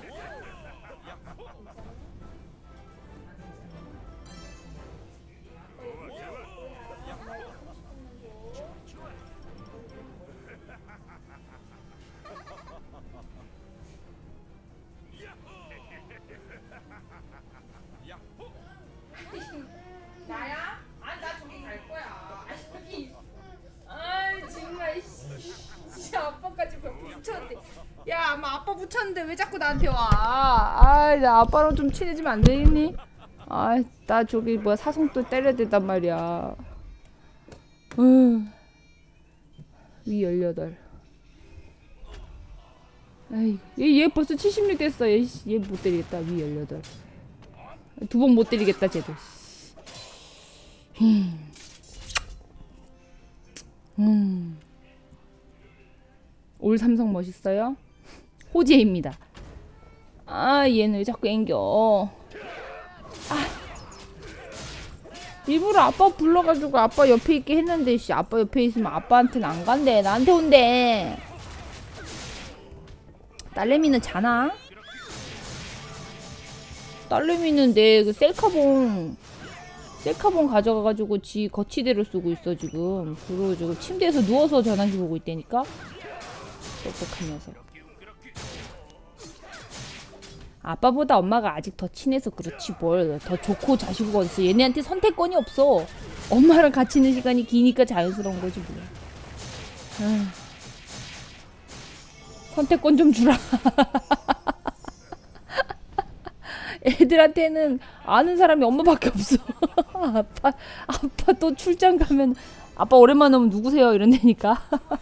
나야? 아니 나 저기 갈 거야. 아니 저기. 아이 정말 진짜 아빠까지 붙였는데. 야 아마 아빠 붙였는데 왜 자꾸 나한테 와? 아이 나 아빠랑 좀 친해지면 안 되겠니? 아이 나 저기 뭐야 사성도 때려야 된단 말이야. 위 18. 아이 얘 벌써 76 됐어. 얘 못 때리겠다. 위 18. 2번 못 때리겠다 쟤도. 올 삼성 멋있어요? 호재입니다. 아 얘는 왜 자꾸 앵겨. 아 일부러 아빠 불러가지고 아빠 옆에 있게 했는데 씨 아빠 옆에 있으면 아빠한테는 안 간대. 나한테 온대. 딸내미는 자나? 딸내미는 내 그 셀카봉 가져가가지고 지 거치대로 쓰고 있어 지금. 그래가지고 침대에서 누워서 전화기 보고 있다니까. 똑똑한 녀석. 아빠보다 엄마가 아직 더 친해서 그렇지 뭘. 더 좋고 자식이가 어딨어. 얘네한테 선택권이 없어. 엄마랑 같이 있는 시간이 기니까 자연스러운 거지 뭐. 선택권 좀 주라. 애들한테는 아는 사람이 엄마밖에 없어. 아빠 또 출장 가면 아빠 오랜만에 오면 누구세요? 이런다니까.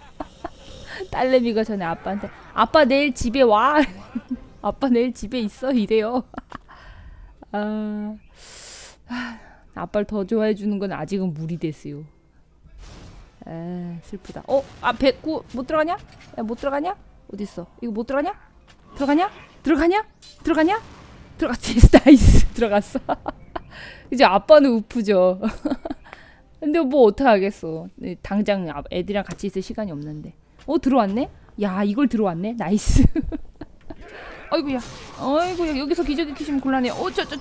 딸내미가 전에 아빠한테 아빠 내일 집에 와. 아빠 내일 집에 있어 이래요. 아빠를 더 좋아해 주는 건 아직은 무리됐어요. 슬프다. 배구 못 들어가냐? 야, 못 들어가냐? 어디 있어? 이거 못 들어가냐? 들어가냐? 들어갔지. 나이스. 들어갔어. 이제 아빠는 우프죠. 근데 뭐 어떡하겠어. 당장 애들이랑 같이 있을 시간이 없는데. 들어왔네? 야 이걸 들어왔네? 나이스. 아이고야 여기서 기저귀 키시면 곤란해요.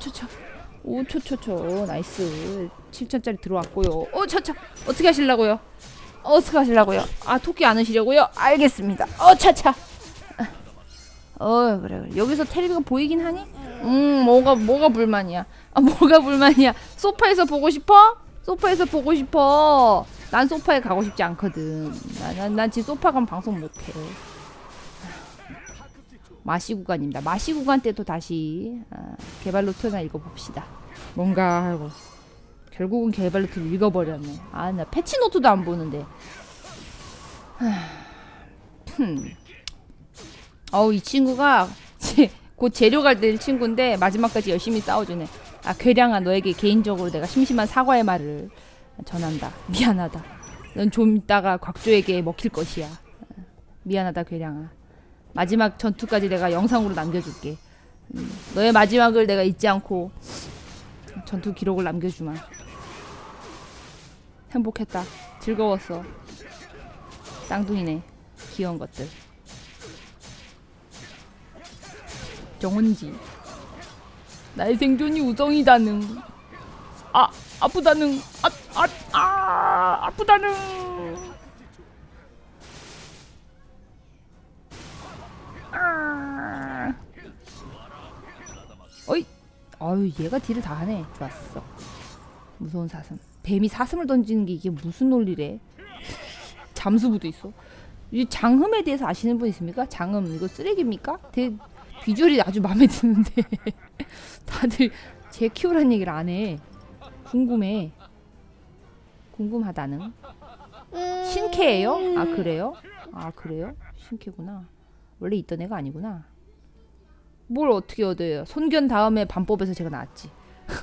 오초초초 나이스. 7천짜리 들어왔고요. 어떻게 하시려고요? 토끼 안 하시려고요? 알겠습니다. 차차. 그래. 여기서 테레비가 보이긴 하니? 뭐가 불만이야? 뭐가 불만이야? 소파에서 보고 싶어? 난 소파에 가고 싶지 않거든. 난 지금 소파 가면 방송 못해. 마시구간입니다. 마시구간 때도 다시 개발 노트나 읽어봅시다. 뭔가 하고 결국은 개발 노트를 읽어버렸네. 나 패치 노트도 안 보는데. 이 친구가 곧 재료가 될 친구인데 마지막까지 열심히 싸워주네. 괴량아 너에게 개인적으로 내가 심심한 사과의 말을 전한다. 미안하다. 넌 좀 이따가 곽조에게 먹힐 것이야. 미안하다 괴량아. 마지막 전투까지 내가 영상으로 남겨줄게. 너의 마지막을 내가 잊지 않고 전투 기록을 남겨주마. 행복했다. 즐거웠어. 쌍둥이네. 귀여운 것들. 정은지. 나의 생존이 우정이다는. 아프다는. 아프다는. 어이. 아유 얘가 딜을 다 하네. 좋았어. 무서운 사슴. 뱀이 사슴을 던지는 게 이게 무슨 논리래? 잠수부도 있어. 이 장흠에 대해서 아시는 분 있습니까? 장흠 이거 쓰레기입니까? 되게 비주얼이 아주 마음에 드는데 다들 제 키우라는 얘기를 안 해. 궁금해. 궁금하다는. 신캐예요? 그래요? 그래요? 신캐구나. 원래 있던 애가 아니구나. 뭘 어떻게 얻어요? 손견 다음에 반법에서 제가 나왔지.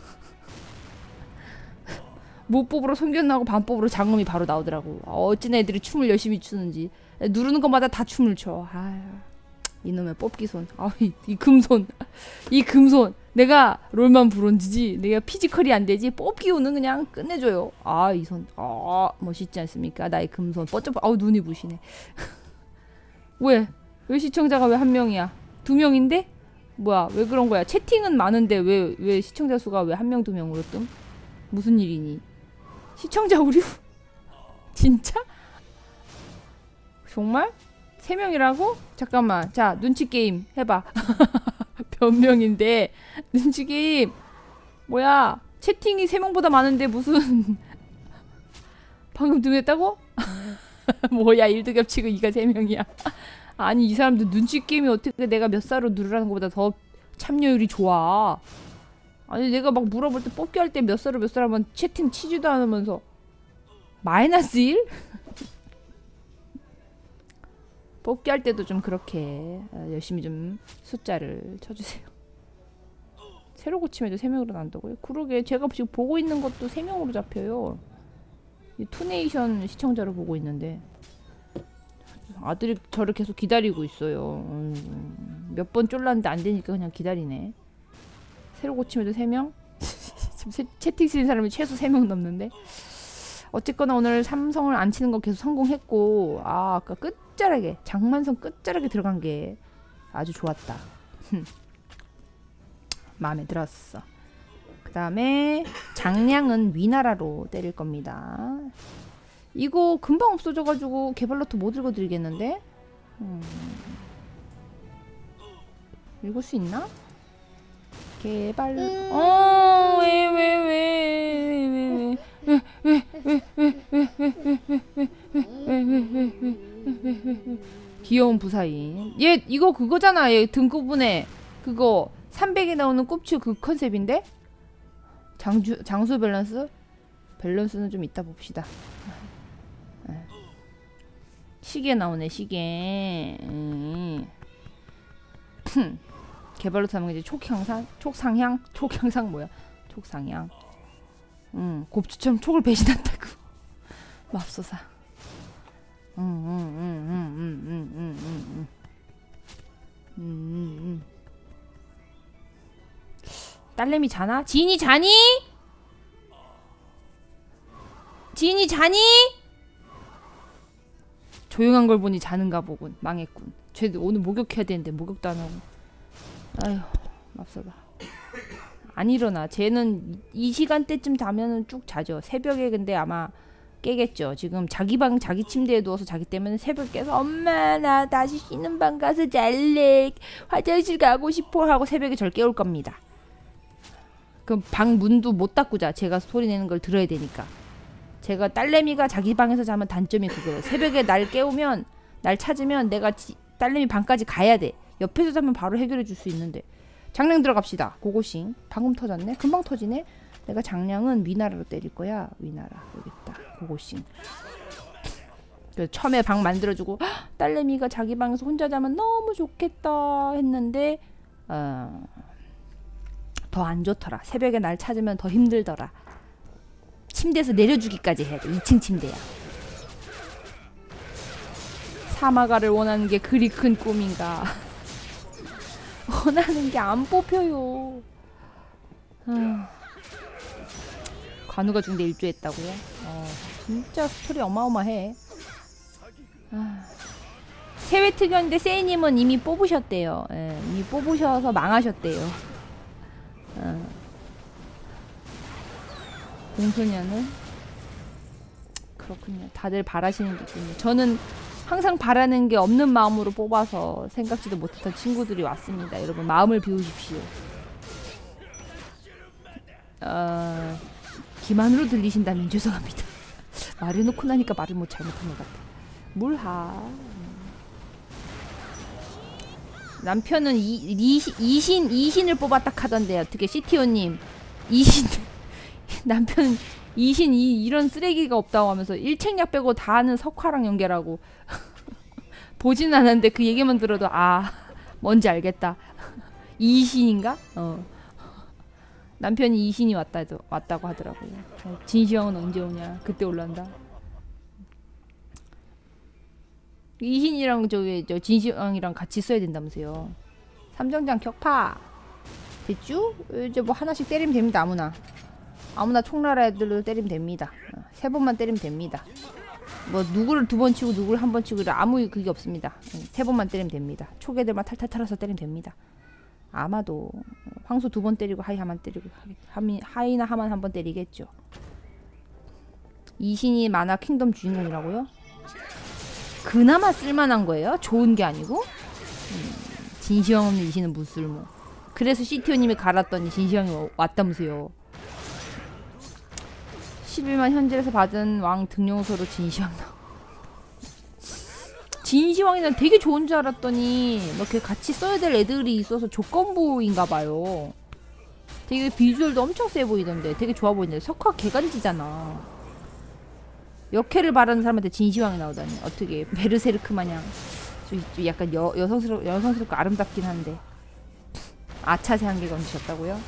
무법으로 손견 나오고 반법으로 장음이 바로 나오더라고. 어찌나 애들이 춤을 열심히 추는지. 누르는 것마다 다 춤을 춰. 이놈의 뽑기 손. 아, 이 금손. 이 금손. 내가 롤만 브론즈지. 내가 피지컬이 안 되지. 뽑기 운은 그냥 끝내줘요. 아, 이 손. 아, 멋있지 않습니까? 나의 금손. 뻗쩍. 아우, 눈이 부시네. 왜? 왜 시청자가 왜 한 명이야? 두 명인데? 뭐야? 왜 그런 거야? 채팅은 많은데 왜 시청자 수가 왜 한 명, 두 명으로 뜸? 무슨 일이니? 시청자 우리 진짜? 정말? 3명이라고? 잠깐만. 자, 눈치 게임 해봐. 변명인데 눈치 게임. 뭐야? 채팅이 3명보다 많은데 무슨 방금 2명 했다고? 뭐야, 1도 겹치고 2가 3명이야. 아니, 이 사람들 눈치 게임이 어떻게 내가 몇 살로 누르라는 것보다 더 참여율이 좋아. 아니, 내가 막 물어볼 때 뽑기 할 때 몇 살로 몇 살 하면 채팅 치지도 않으면서 마이너스 1? 뽑기 할 때도 좀 그렇게 열심히 좀 숫자를 쳐주세요. 새로 고침해도 3명으로 난다고요? 그러게, 제가 지금 보고 있는 것도 3명으로 잡혀요. 이 투네이션 시청자로 보고 있는데 아들이 저를 계속 기다리고 있어요. 몇 번 쫄랐는데 안 되니까 그냥 기다리네. 새로 고침해도 3명? 지금 채팅 쓰는 사람이 최소 3명 넘는데. 어쨌거나 오늘 삼성을 안 치는 거 계속 성공했고, 아, 아까 끝자락에 장만성 끝자락에 들어간 게 아주 좋았다. 마음에 들었어. 그 다음에 장량은 위나라로 때릴 겁니다. 이거 금방 없어져가지고 개발로트 못 읽어드리겠는데? 읽을 수 있나? 개발. 귀여운 부사인. 얘 이거 그거잖아. 얘 등구분에 그거 300에 나오는 꼽추 그 컨셉인데? 장수 밸런스? 밸런스는 좀 이따 봅시다. 시계 나오네, 시계. 개발로 타면 이제 촉향상? 촉상향? 촉향상 뭐야? 촉상향. 곱추처럼 촉을 배신한다고. 맙소사. 딸내미 자나? 지인이 자니? 지인이 자니? 조용한 걸 보니 자는가 보군. 망했군. 쟤도 오늘 목욕해야 되는데 목욕도 안 하고. 아휴, 맙소사. 안 일어나. 쟤는 이 시간대쯤 자면은 쭉 자죠. 새벽에 근데 아마 깨겠죠. 지금 자기 방, 자기 침대에 누워서 자기 때문에 새벽 깨서 엄마 나 다시 쉬는 방 가서 잘래. 화장실 가고 싶어 하고 새벽에 절 깨울 겁니다. 그럼 방 문도 못 닫고 자. 제가 소리 내는 걸 들어야 되니까. 제가 딸내미가 자기 방에서 자면 단점이 그거예요. 새벽에 날 깨우면, 날 찾으면 내가 딸내미 방까지 가야 돼. 옆에서 자면 바로 해결해 줄 수 있는데. 장량 들어갑시다. 고고싱. 방금 터졌네. 금방 터지네. 내가 장량은 위나라로 때릴 거야. 위나라. 여기 있다. 고고싱. 그래서 처음에 방 만들어주고 딸내미가 자기 방에서 혼자 자면 너무 좋겠다 했는데 더 안 좋더라. 새벽에 날 찾으면 더 힘들더라. 침대에서 내려주기까지 해야 돼. 2층 침대야. 사마가를 원하는 게 그리 큰 꿈인가. 원하는 게 안 뽑혀요. 관우가 중대 일조했다고요? 진짜 스토리 어마어마해. 세회 특연인데 세이님은 이미 뽑으셨대요. 예, 이미 뽑으셔서 망하셨대요. 공소년은 그렇군요. 다들 바라시는 게 있군요. 저는 항상 바라는 게 없는 마음으로 뽑아서 생각지도 못했던 친구들이 왔습니다. 여러분 마음을 비우십시오. 기만으로 들리신다면 죄송합니다. 말해놓고 나니까 말을 못 잘못한 것 같아. 물하. 남편은 이신을 뽑았다 하던데 어떻게 CTO님 이신 남편 이신 이런 쓰레기가 없다고 하면서 일책약 빼고 다 하는 석화랑 연결하고 보진 않았는데 그 얘기만 들어도 아 뭔지 알겠다. 이신인가? 남편이 이신이 왔다고 하더라고요. 진시황은 언제 오냐? 그때 올란다. 이신이랑 저 진시황이랑 같이 써야 된다면서요. 삼정장 격파 됐죠? 이제 뭐 하나씩 때리면 됩니다. 아무나 총나라 애들로 때리면 됩니다. 3번만 때리면 됩니다. 뭐 누구를 2번 치고 누구를 1번 치고 아무 그게 없습니다. 3번만 때리면 됩니다. 초계들만 탈탈 털어서 때리면 됩니다. 아마도 황소 2번 때리고 하이 하만 때리고 하이나 하만 1번 때리겠죠. 이신이 만화 킹덤 주인공이라고요? 그나마 쓸만한 거예요? 좋은 게 아니고? 진시황 없는 이신은 무쓸모. 그래서 CTO님이 갈았더니 진시황이 왔다면서요. 11만 현질에서 받은 왕 등용서로 진시황 나오고. 진시황이는 되게 좋은 줄 알았더니 뭐 이렇게 같이 써야 될 애들이 있어서 조건부인가봐요. 되게 비주얼도 엄청 세 보이던데 되게 좋아 보이는데 석화 개간지잖아. 역해를 바라는 사람한테 진시황이 나오다니 어떻게 베르세르크 마냥 좀 약간 여성스럽고 아름답긴 한데 아차세 한 개 건지셨다고요?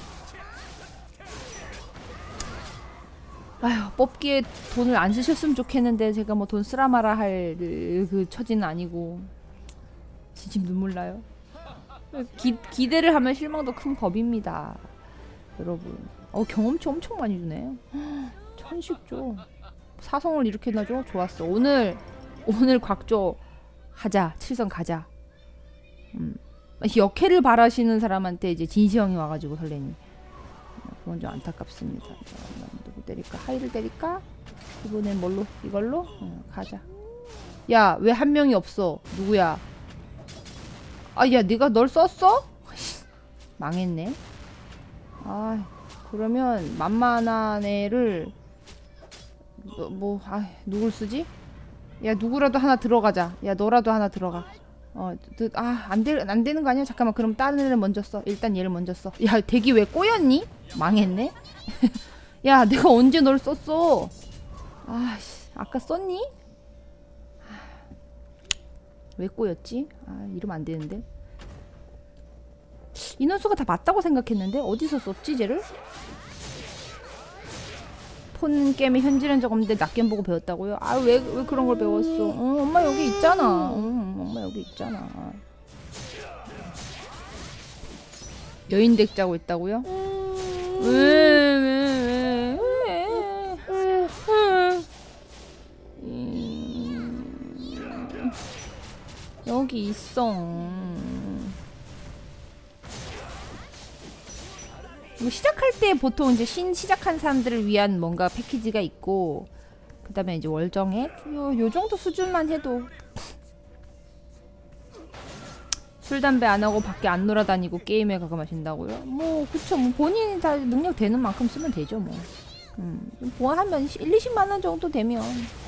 아휴 뽑기에 돈을 안 쓰셨으면 좋겠는데 제가 뭐 돈 쓰라 마라 할 그 처지는 아니고 진심 눈물 나요. 기대를 하면 실망도 큰 법입니다 여러분. 경험치 엄청 많이 주네. 천씩 줘. 사성을 이렇게 나줘? 좋았어. 오늘 곽조 하자. 7선 가자. 역해를 바라시는 사람한테 이제 진시황이 와가지고 설레니 그건 좀 안타깝습니다. 누구 때릴까? 하이를 때릴까? 이번엔 뭘로? 이걸로? 가자. 야, 왜 한 명이 없어? 누구야? 야, 네가 널 썼어? 망했네. 그러면 만만한 애를 누굴 쓰지? 야, 누구라도 하나 들어가자. 야, 너라도 하나 들어가. 안 되는 거 아니야? 잠깐만, 그럼 다른 애를 먼저 써. 일단 얘를 먼저 써. 야, 대기 왜 꼬였니? 망했네? 야, 내가 언제 널 썼어? 아까 썼니? 왜 꼬였지? 이러면 안 되는데. 인원수가 다 맞다고 생각했는데? 어디서 썼지, 쟤를? 폰 게임에 현질한 적 없는데 낚겜 보고 배웠다고요? 왜 그런 걸 배웠어? 엄마 여기 있잖아. 엄마 여기 있잖아. 여인덱 짜고 있다고요? 여기 있어. 뭐 시작할 때 보통 이제 시작한 사람들을 위한 뭔가 패키지가 있고 그 다음에 이제 월정액 요 정도 수준만 해도 술 담배 안 하고 밖에 안 놀아다니고 게임에 가감하신다고요? 뭐 그쵸. 뭐 본인이 다 능력 되는 만큼 쓰면 되죠 뭐. 보완하면 1-20만원 정도 되면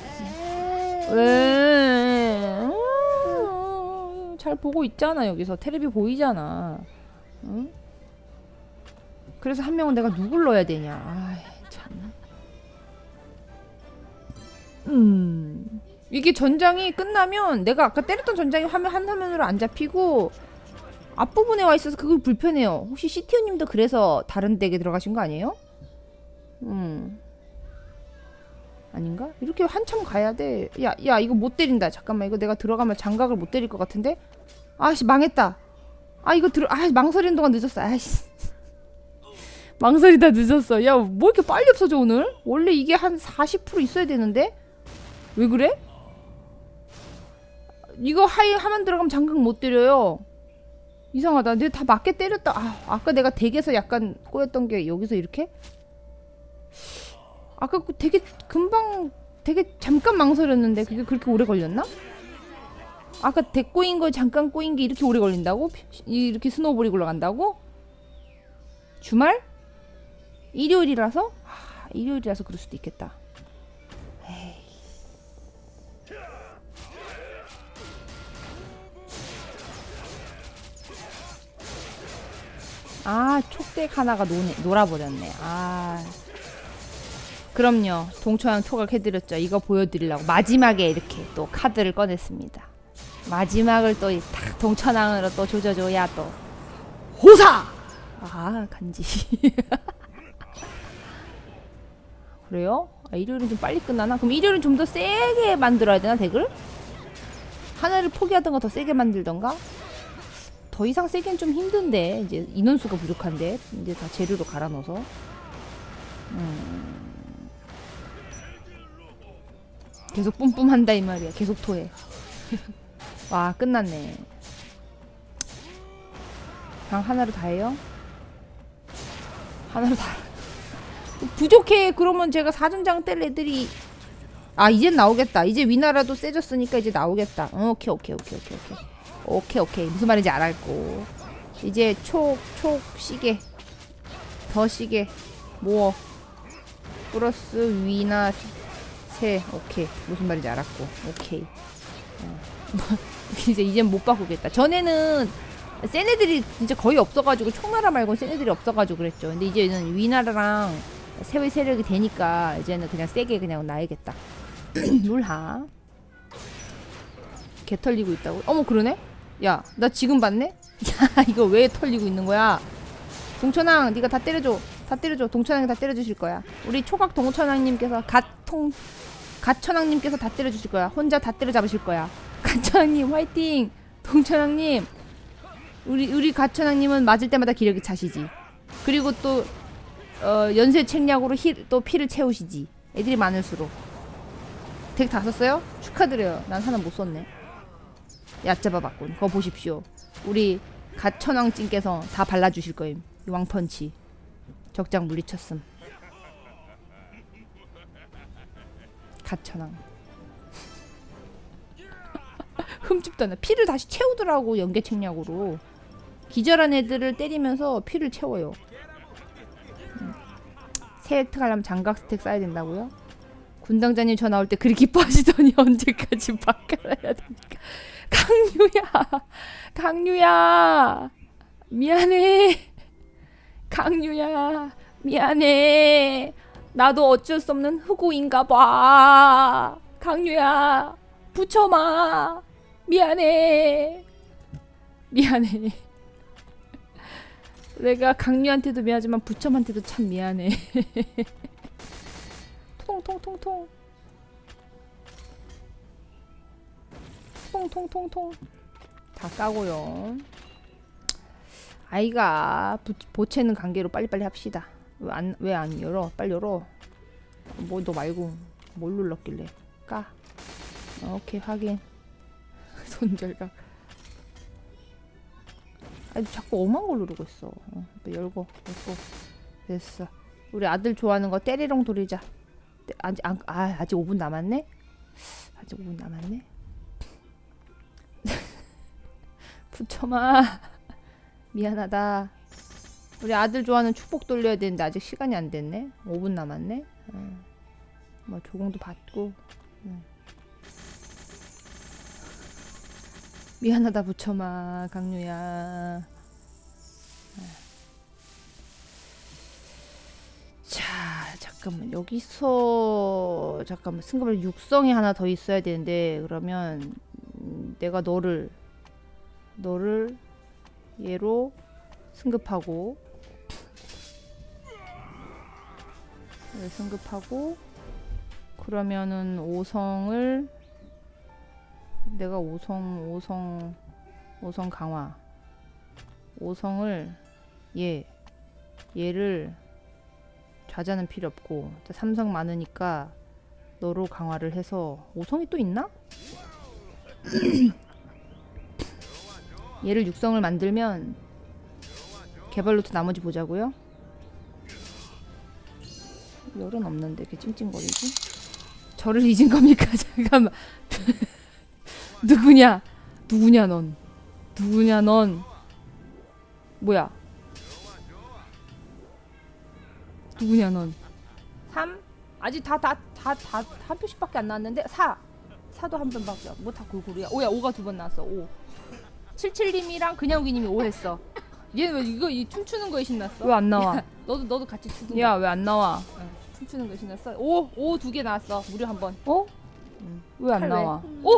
잘 보고 있잖아. 여기서 테레비 보이잖아. 응? 그래서 한 명은 내가 누굴 넣어야 되냐. 참. 이게 전장이 끝나면 내가 아까 때렸던 전장이 한 화면으로 안 잡히고 앞부분에 와 있어서 그거 불편해요. 혹시 CTO님도 그래서 다른 덱에 들어가신 거 아니에요? 아닌가? 이렇게 한참 가야 돼. 야 이거 못 때린다. 잠깐만 이거 내가 들어가면 장각을 못 때릴 것 같은데? 망했다. 이거 망설이는 동안 늦었어. 망설이다 늦었어. 야, 뭐 이렇게 빨리 없어져 오늘? 원래 이게 한 40% 있어야 되는데? 왜 그래? 이거 하이 하면 들어가면 장각 못 때려요. 이상하다. 내가 다 맞게 때렸다. 아까 내가 덱에서 약간 꼬였던 게 여기서 이렇게? 아까 되게 금방 되게 잠깐 망설였는데 그게 그렇게 오래 걸렸나? 아까 덱 꼬인 거 잠깐 꼬인 게 이렇게 오래 걸린다고? 이렇게 스노우볼이 굴러간다고? 주말? 일요일이라서? 일요일이라서 그럴 수도 있겠다. 에이. 촉덱 하나가 놀아버렸네. 그럼요. 동초양 초각 해드렸죠. 이거 보여드리려고 마지막에 이렇게 또 카드를 꺼냈습니다. 마지막을 또 탁 동천왕으로 또 조져줘야 또 호사! 간지. 그래요? 일요일은 좀 빨리 끝나나? 그럼 일요일은 좀 더 세게 만들어야 되나 덱을? 하나를 포기하던가 더 세게 만들던가. 더 이상 세긴 좀 힘든데 이제 인원수가 부족한데 이제 다 재료로 갈아 넣어서. 계속 뿜뿜한다 이 말이야. 계속 토해. 와 끝났네. 방 하나로 다 해요? 하나로 다 부족해. 그러면 제가 사중장 뗄 애들이 아 이젠 나오겠다. 이제 위나라도 세졌으니까 이제 나오겠다. 오케이 무슨 말인지 알았고. 이제 촉 시계 더 시계 모어 플러스 위나 세. 오케이 무슨 말인지 알았고. 오케이. 이젠 못 바꾸겠다. 전에는 센 애들이 진짜 거의 없어가지고 총나라 말고 센 애들이 없어가지고 그랬죠. 근데 이제는 위나라랑 세의 세력이 되니까 이제는 그냥 세게 그냥 놔야겠다. 놀하. 개 털리고 있다고? 어머 그러네? 야 나 지금 봤네? 야 이거 왜 털리고 있는 거야? 동천왕 네가 다 때려줘. 다 때려줘. 동천왕이 다 때려주실 거야. 우리 초각 동천왕님께서 갓천왕님께서 다 때려주실 거야. 혼자 다 때려잡으실 거야. 갓천왕님 화이팅. 동천왕님 우리 갓천왕님은 맞을 때마다 기력이 차시지. 그리고 또 연쇄 책략으로 또 피를 채우시지. 애들이 많을수록. 덱 다 썼어요? 축하드려요. 난 하나 못 썼네. 얕잡아 봤군. 그거 보십시오. 우리 갓천왕님께서 다 발라주실 거임. 왕펀치. 적장 물리쳤음. 갓천왕. 흠집도 않아. 피를 다시 채우더라고. 연계 책략으로. 기절한 애들을 때리면서 피를 채워요. 새 획득 하려면 장각 스택 쌓아야 된다고요? 군당장님 저 나올 때 그리 기뻐하시더니 언제까지 바꿔야 됩니까? 강유야 미안해. 강유야 미안해. 나도 어쩔 수 없는 흑우인가봐. 강유야 붙여마. 미안해. 내가 강유한테도 미안하지만 부첨한테도 참 미안해. 통통통통 다 까고요. 아이가 보채는 관계로 빨리빨리 합시다. 왜 안 열어? 빨리 열어. 뭐 너 말고 뭘 눌렀길래 까. 오케이 확인. 손절각. 아니 자꾸 엄한 걸 누르고 있어. 열고 됐어. 우리 아들 좋아하는 거 때리롱 돌리자. 아직 5분 남았네? 아직 5분 남았네? 부처마 미안하다. 우리 아들 좋아하는 축복 돌려야 되는데 아직 시간이 안 됐네? 5분 남았네? 뭐 조공도 받고. 미안하다 부처마 강유야. 자 잠깐만 여기서 잠깐만 승급을 육성이 하나 더 있어야 되는데 그러면 내가 너를 얘로 승급하고 그러면은 5성을 내가 5성 강화 5성을 얘를 좌자는 필요 없고 3성 많으니까 너로 강화를 해서 5성이 또 있나? 얘를 6성을 만들면 개발로트 나머지 보자고요? 열은 없는데 이렇게 찡찡거리지? 저를 잊은 겁니까? 잠깐만. 누구냐 넌 뭐야 누구냐 넌 3? 아직 다 한 표씩밖에 안 나왔는데 4도 한 번밖에 못하 골고루야. 5야 5가 2번 나왔어. 5 77님이랑 그냥우기님이 5 했어. 얘는 왜 이거 이 춤추는 거에 신났어? 왜 안 나와? 야, 너도 같이 추든. 야 왜 안 나와? 춤추는 거에 신났어. 5 2개 나왔어. 무료 한 번. 왜 안 나와?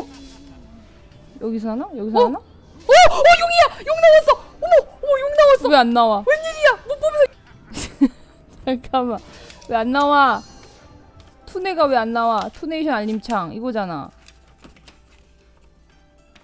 여기서 하나? 여기서 하나? 용이야! 용 나왔어! 어머 용 나왔어! 왜 안 나와? 웬일이야! 못 보면서. 잠깐만. 왜 안 나와? 투네가 왜 안 나와? 투네이션 알림창 이거잖아.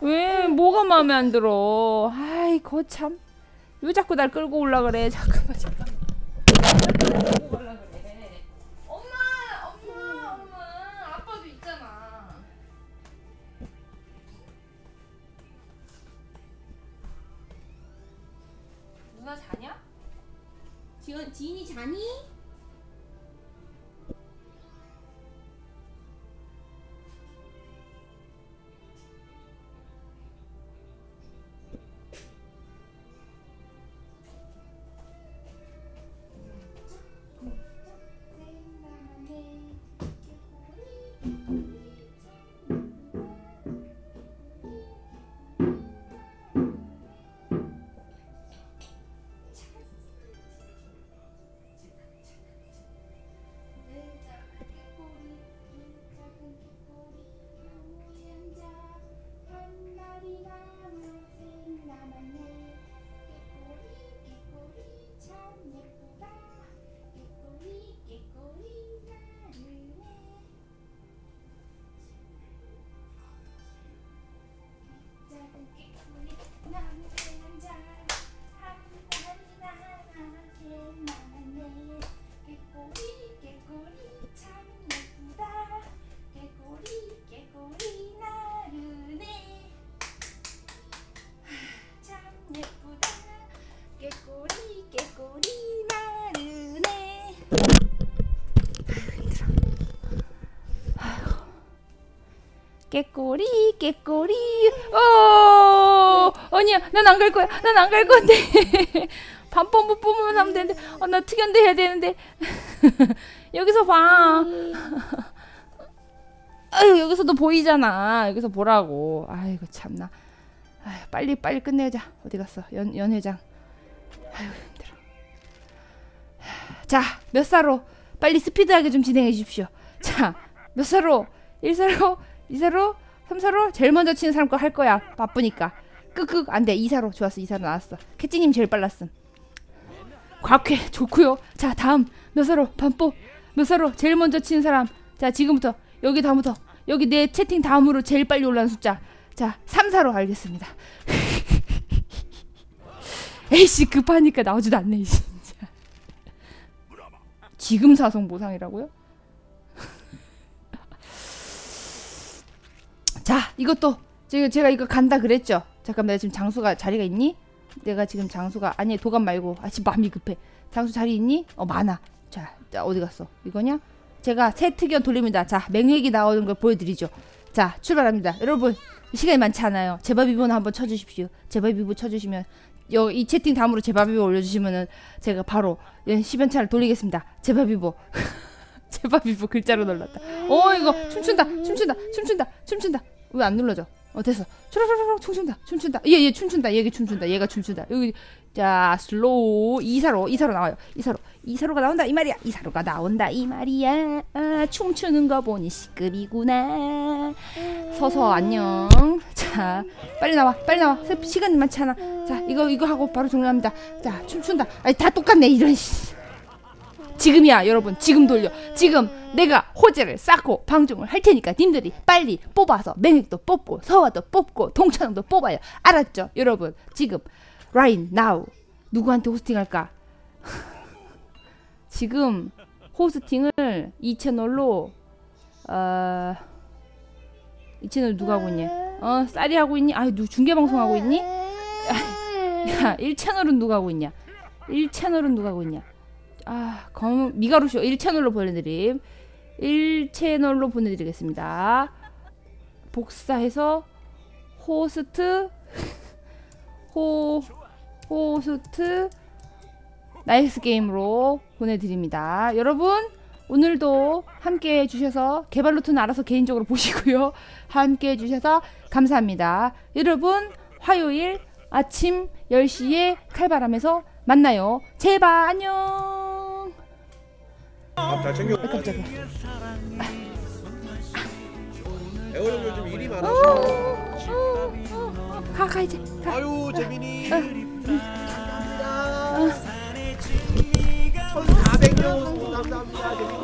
뭐가 마음에 안 들어. 아이 거참. 왜 자꾸 날 끌고 올라 그래. 잠깐만. 끌고 올라 그래. 엄마. 아빠도 있잖아. 누나 자냐? 지인이 자니? 깨꼬리. 아니야, 난 안 갈 거야. 난 안 갈 건데. 밤범부 뿜으면 하면 되는데, 나 특연대 해야 되는데. 여기서 봐. 아유, 여기서도 보이잖아. 여기서 보라고. 아이고 참나. 아유, 빨리 끝내자. 어디 갔어? 연회장. 아유 힘들어. 자, 몇 사로 빨리 스피드하게 좀 진행해 주십시오. 자, 몇 사로? 1사로, 2사로, 3사로. 제일 먼저 치는 사람 거 할 거야. 바쁘니까. 끄끄. 안 돼. 2사로. 좋았어. 2사로 나왔어. 캐찌님 제일 빨랐음. 곽회 좋고요. 자, 다음 몇 사로? 반뽀. 몇 사로? 제일 먼저 치는 사람. 자, 지금부터 여기 다음부터 여기 내 채팅 다음으로 제일 빨리 올라온 숫자. 자, 3사로. 알겠습니다. 에이씨, 급하니까 나오지도 않네 진짜. 지금 사성 보상이라고요? 자, 이것도 제가 이거 간다 그랬죠. 잠깐만, 내가 지금 장수가 자리가 있니? 내가 지금 장수가 아니 도감 말고 지금 마음이 급해. 장수 자리 있니? 많아. 자, 어디 갔어? 이거냐? 제가 새 특연 돌립니다. 자, 맹획이 나오는 걸 보여드리죠. 자, 출발합니다. 여러분, 시간이 많지 않아요. 제바비보나 한번 쳐주십시오. 제바비보 쳐주시면 이 채팅 다음으로 제바비보 올려주시면은 제가 바로 10연차를 돌리겠습니다. 제바비보. 제바비보 글자로 눌렀다. 이거 춤춘다. 왜 안 눌러져? 됐어. 초로로로 춤춘다. 얘 춤춘다. 얘가 춤춘다. 여기 자, 슬로우 2사로 나와요. 2사로가 나온다 이 말이야. 2사로가 나온다 이 말이야. 춤추는 거 보니 C급이구나. 서서 안녕. 자, 빨리 나와. 시간이 많지 않아. 자, 이거 하고 바로 종료합니다. 자, 춤춘다. 아니, 다 똑같네 이런. 지금이야 여러분. 지금 돌려. 지금 내가 호재를 쌓고 방종을 할 테니까 님들이 빨리 뽑아서 맹획도 뽑고 서화도 뽑고 동천왕도 뽑아요. 알았죠 여러분? 지금 right now 누구한테 호스팅할까? 지금 호스팅을 이 채널로 이 채널 누가 하고 있니? 쌀이 하고 있니? 중계방송 하고 있니? 야, 1채널은 누가 하고 있냐? 1채널은 누가 하고 있냐? 미가루쇼 1채널로 보내드림. 1채널로 보내드리겠습니다. 복사해서 호스트 나이스 게임으로 보내드립니다. 여러분, 오늘도 함께 해주셔서 개발루트는 알아서 개인적으로 보시고요. 함께 해주셔서 감사합니다. 여러분, 화요일 아침 10시에 칼바람에서 만나요. 제발 안녕. 잘 챙겨. 깜짝이야. 애호령 요즘 일이 많아서. 가 이제. 가. 아유 재민이. 감사합니다. 1,400명 감사합니다. 재민이.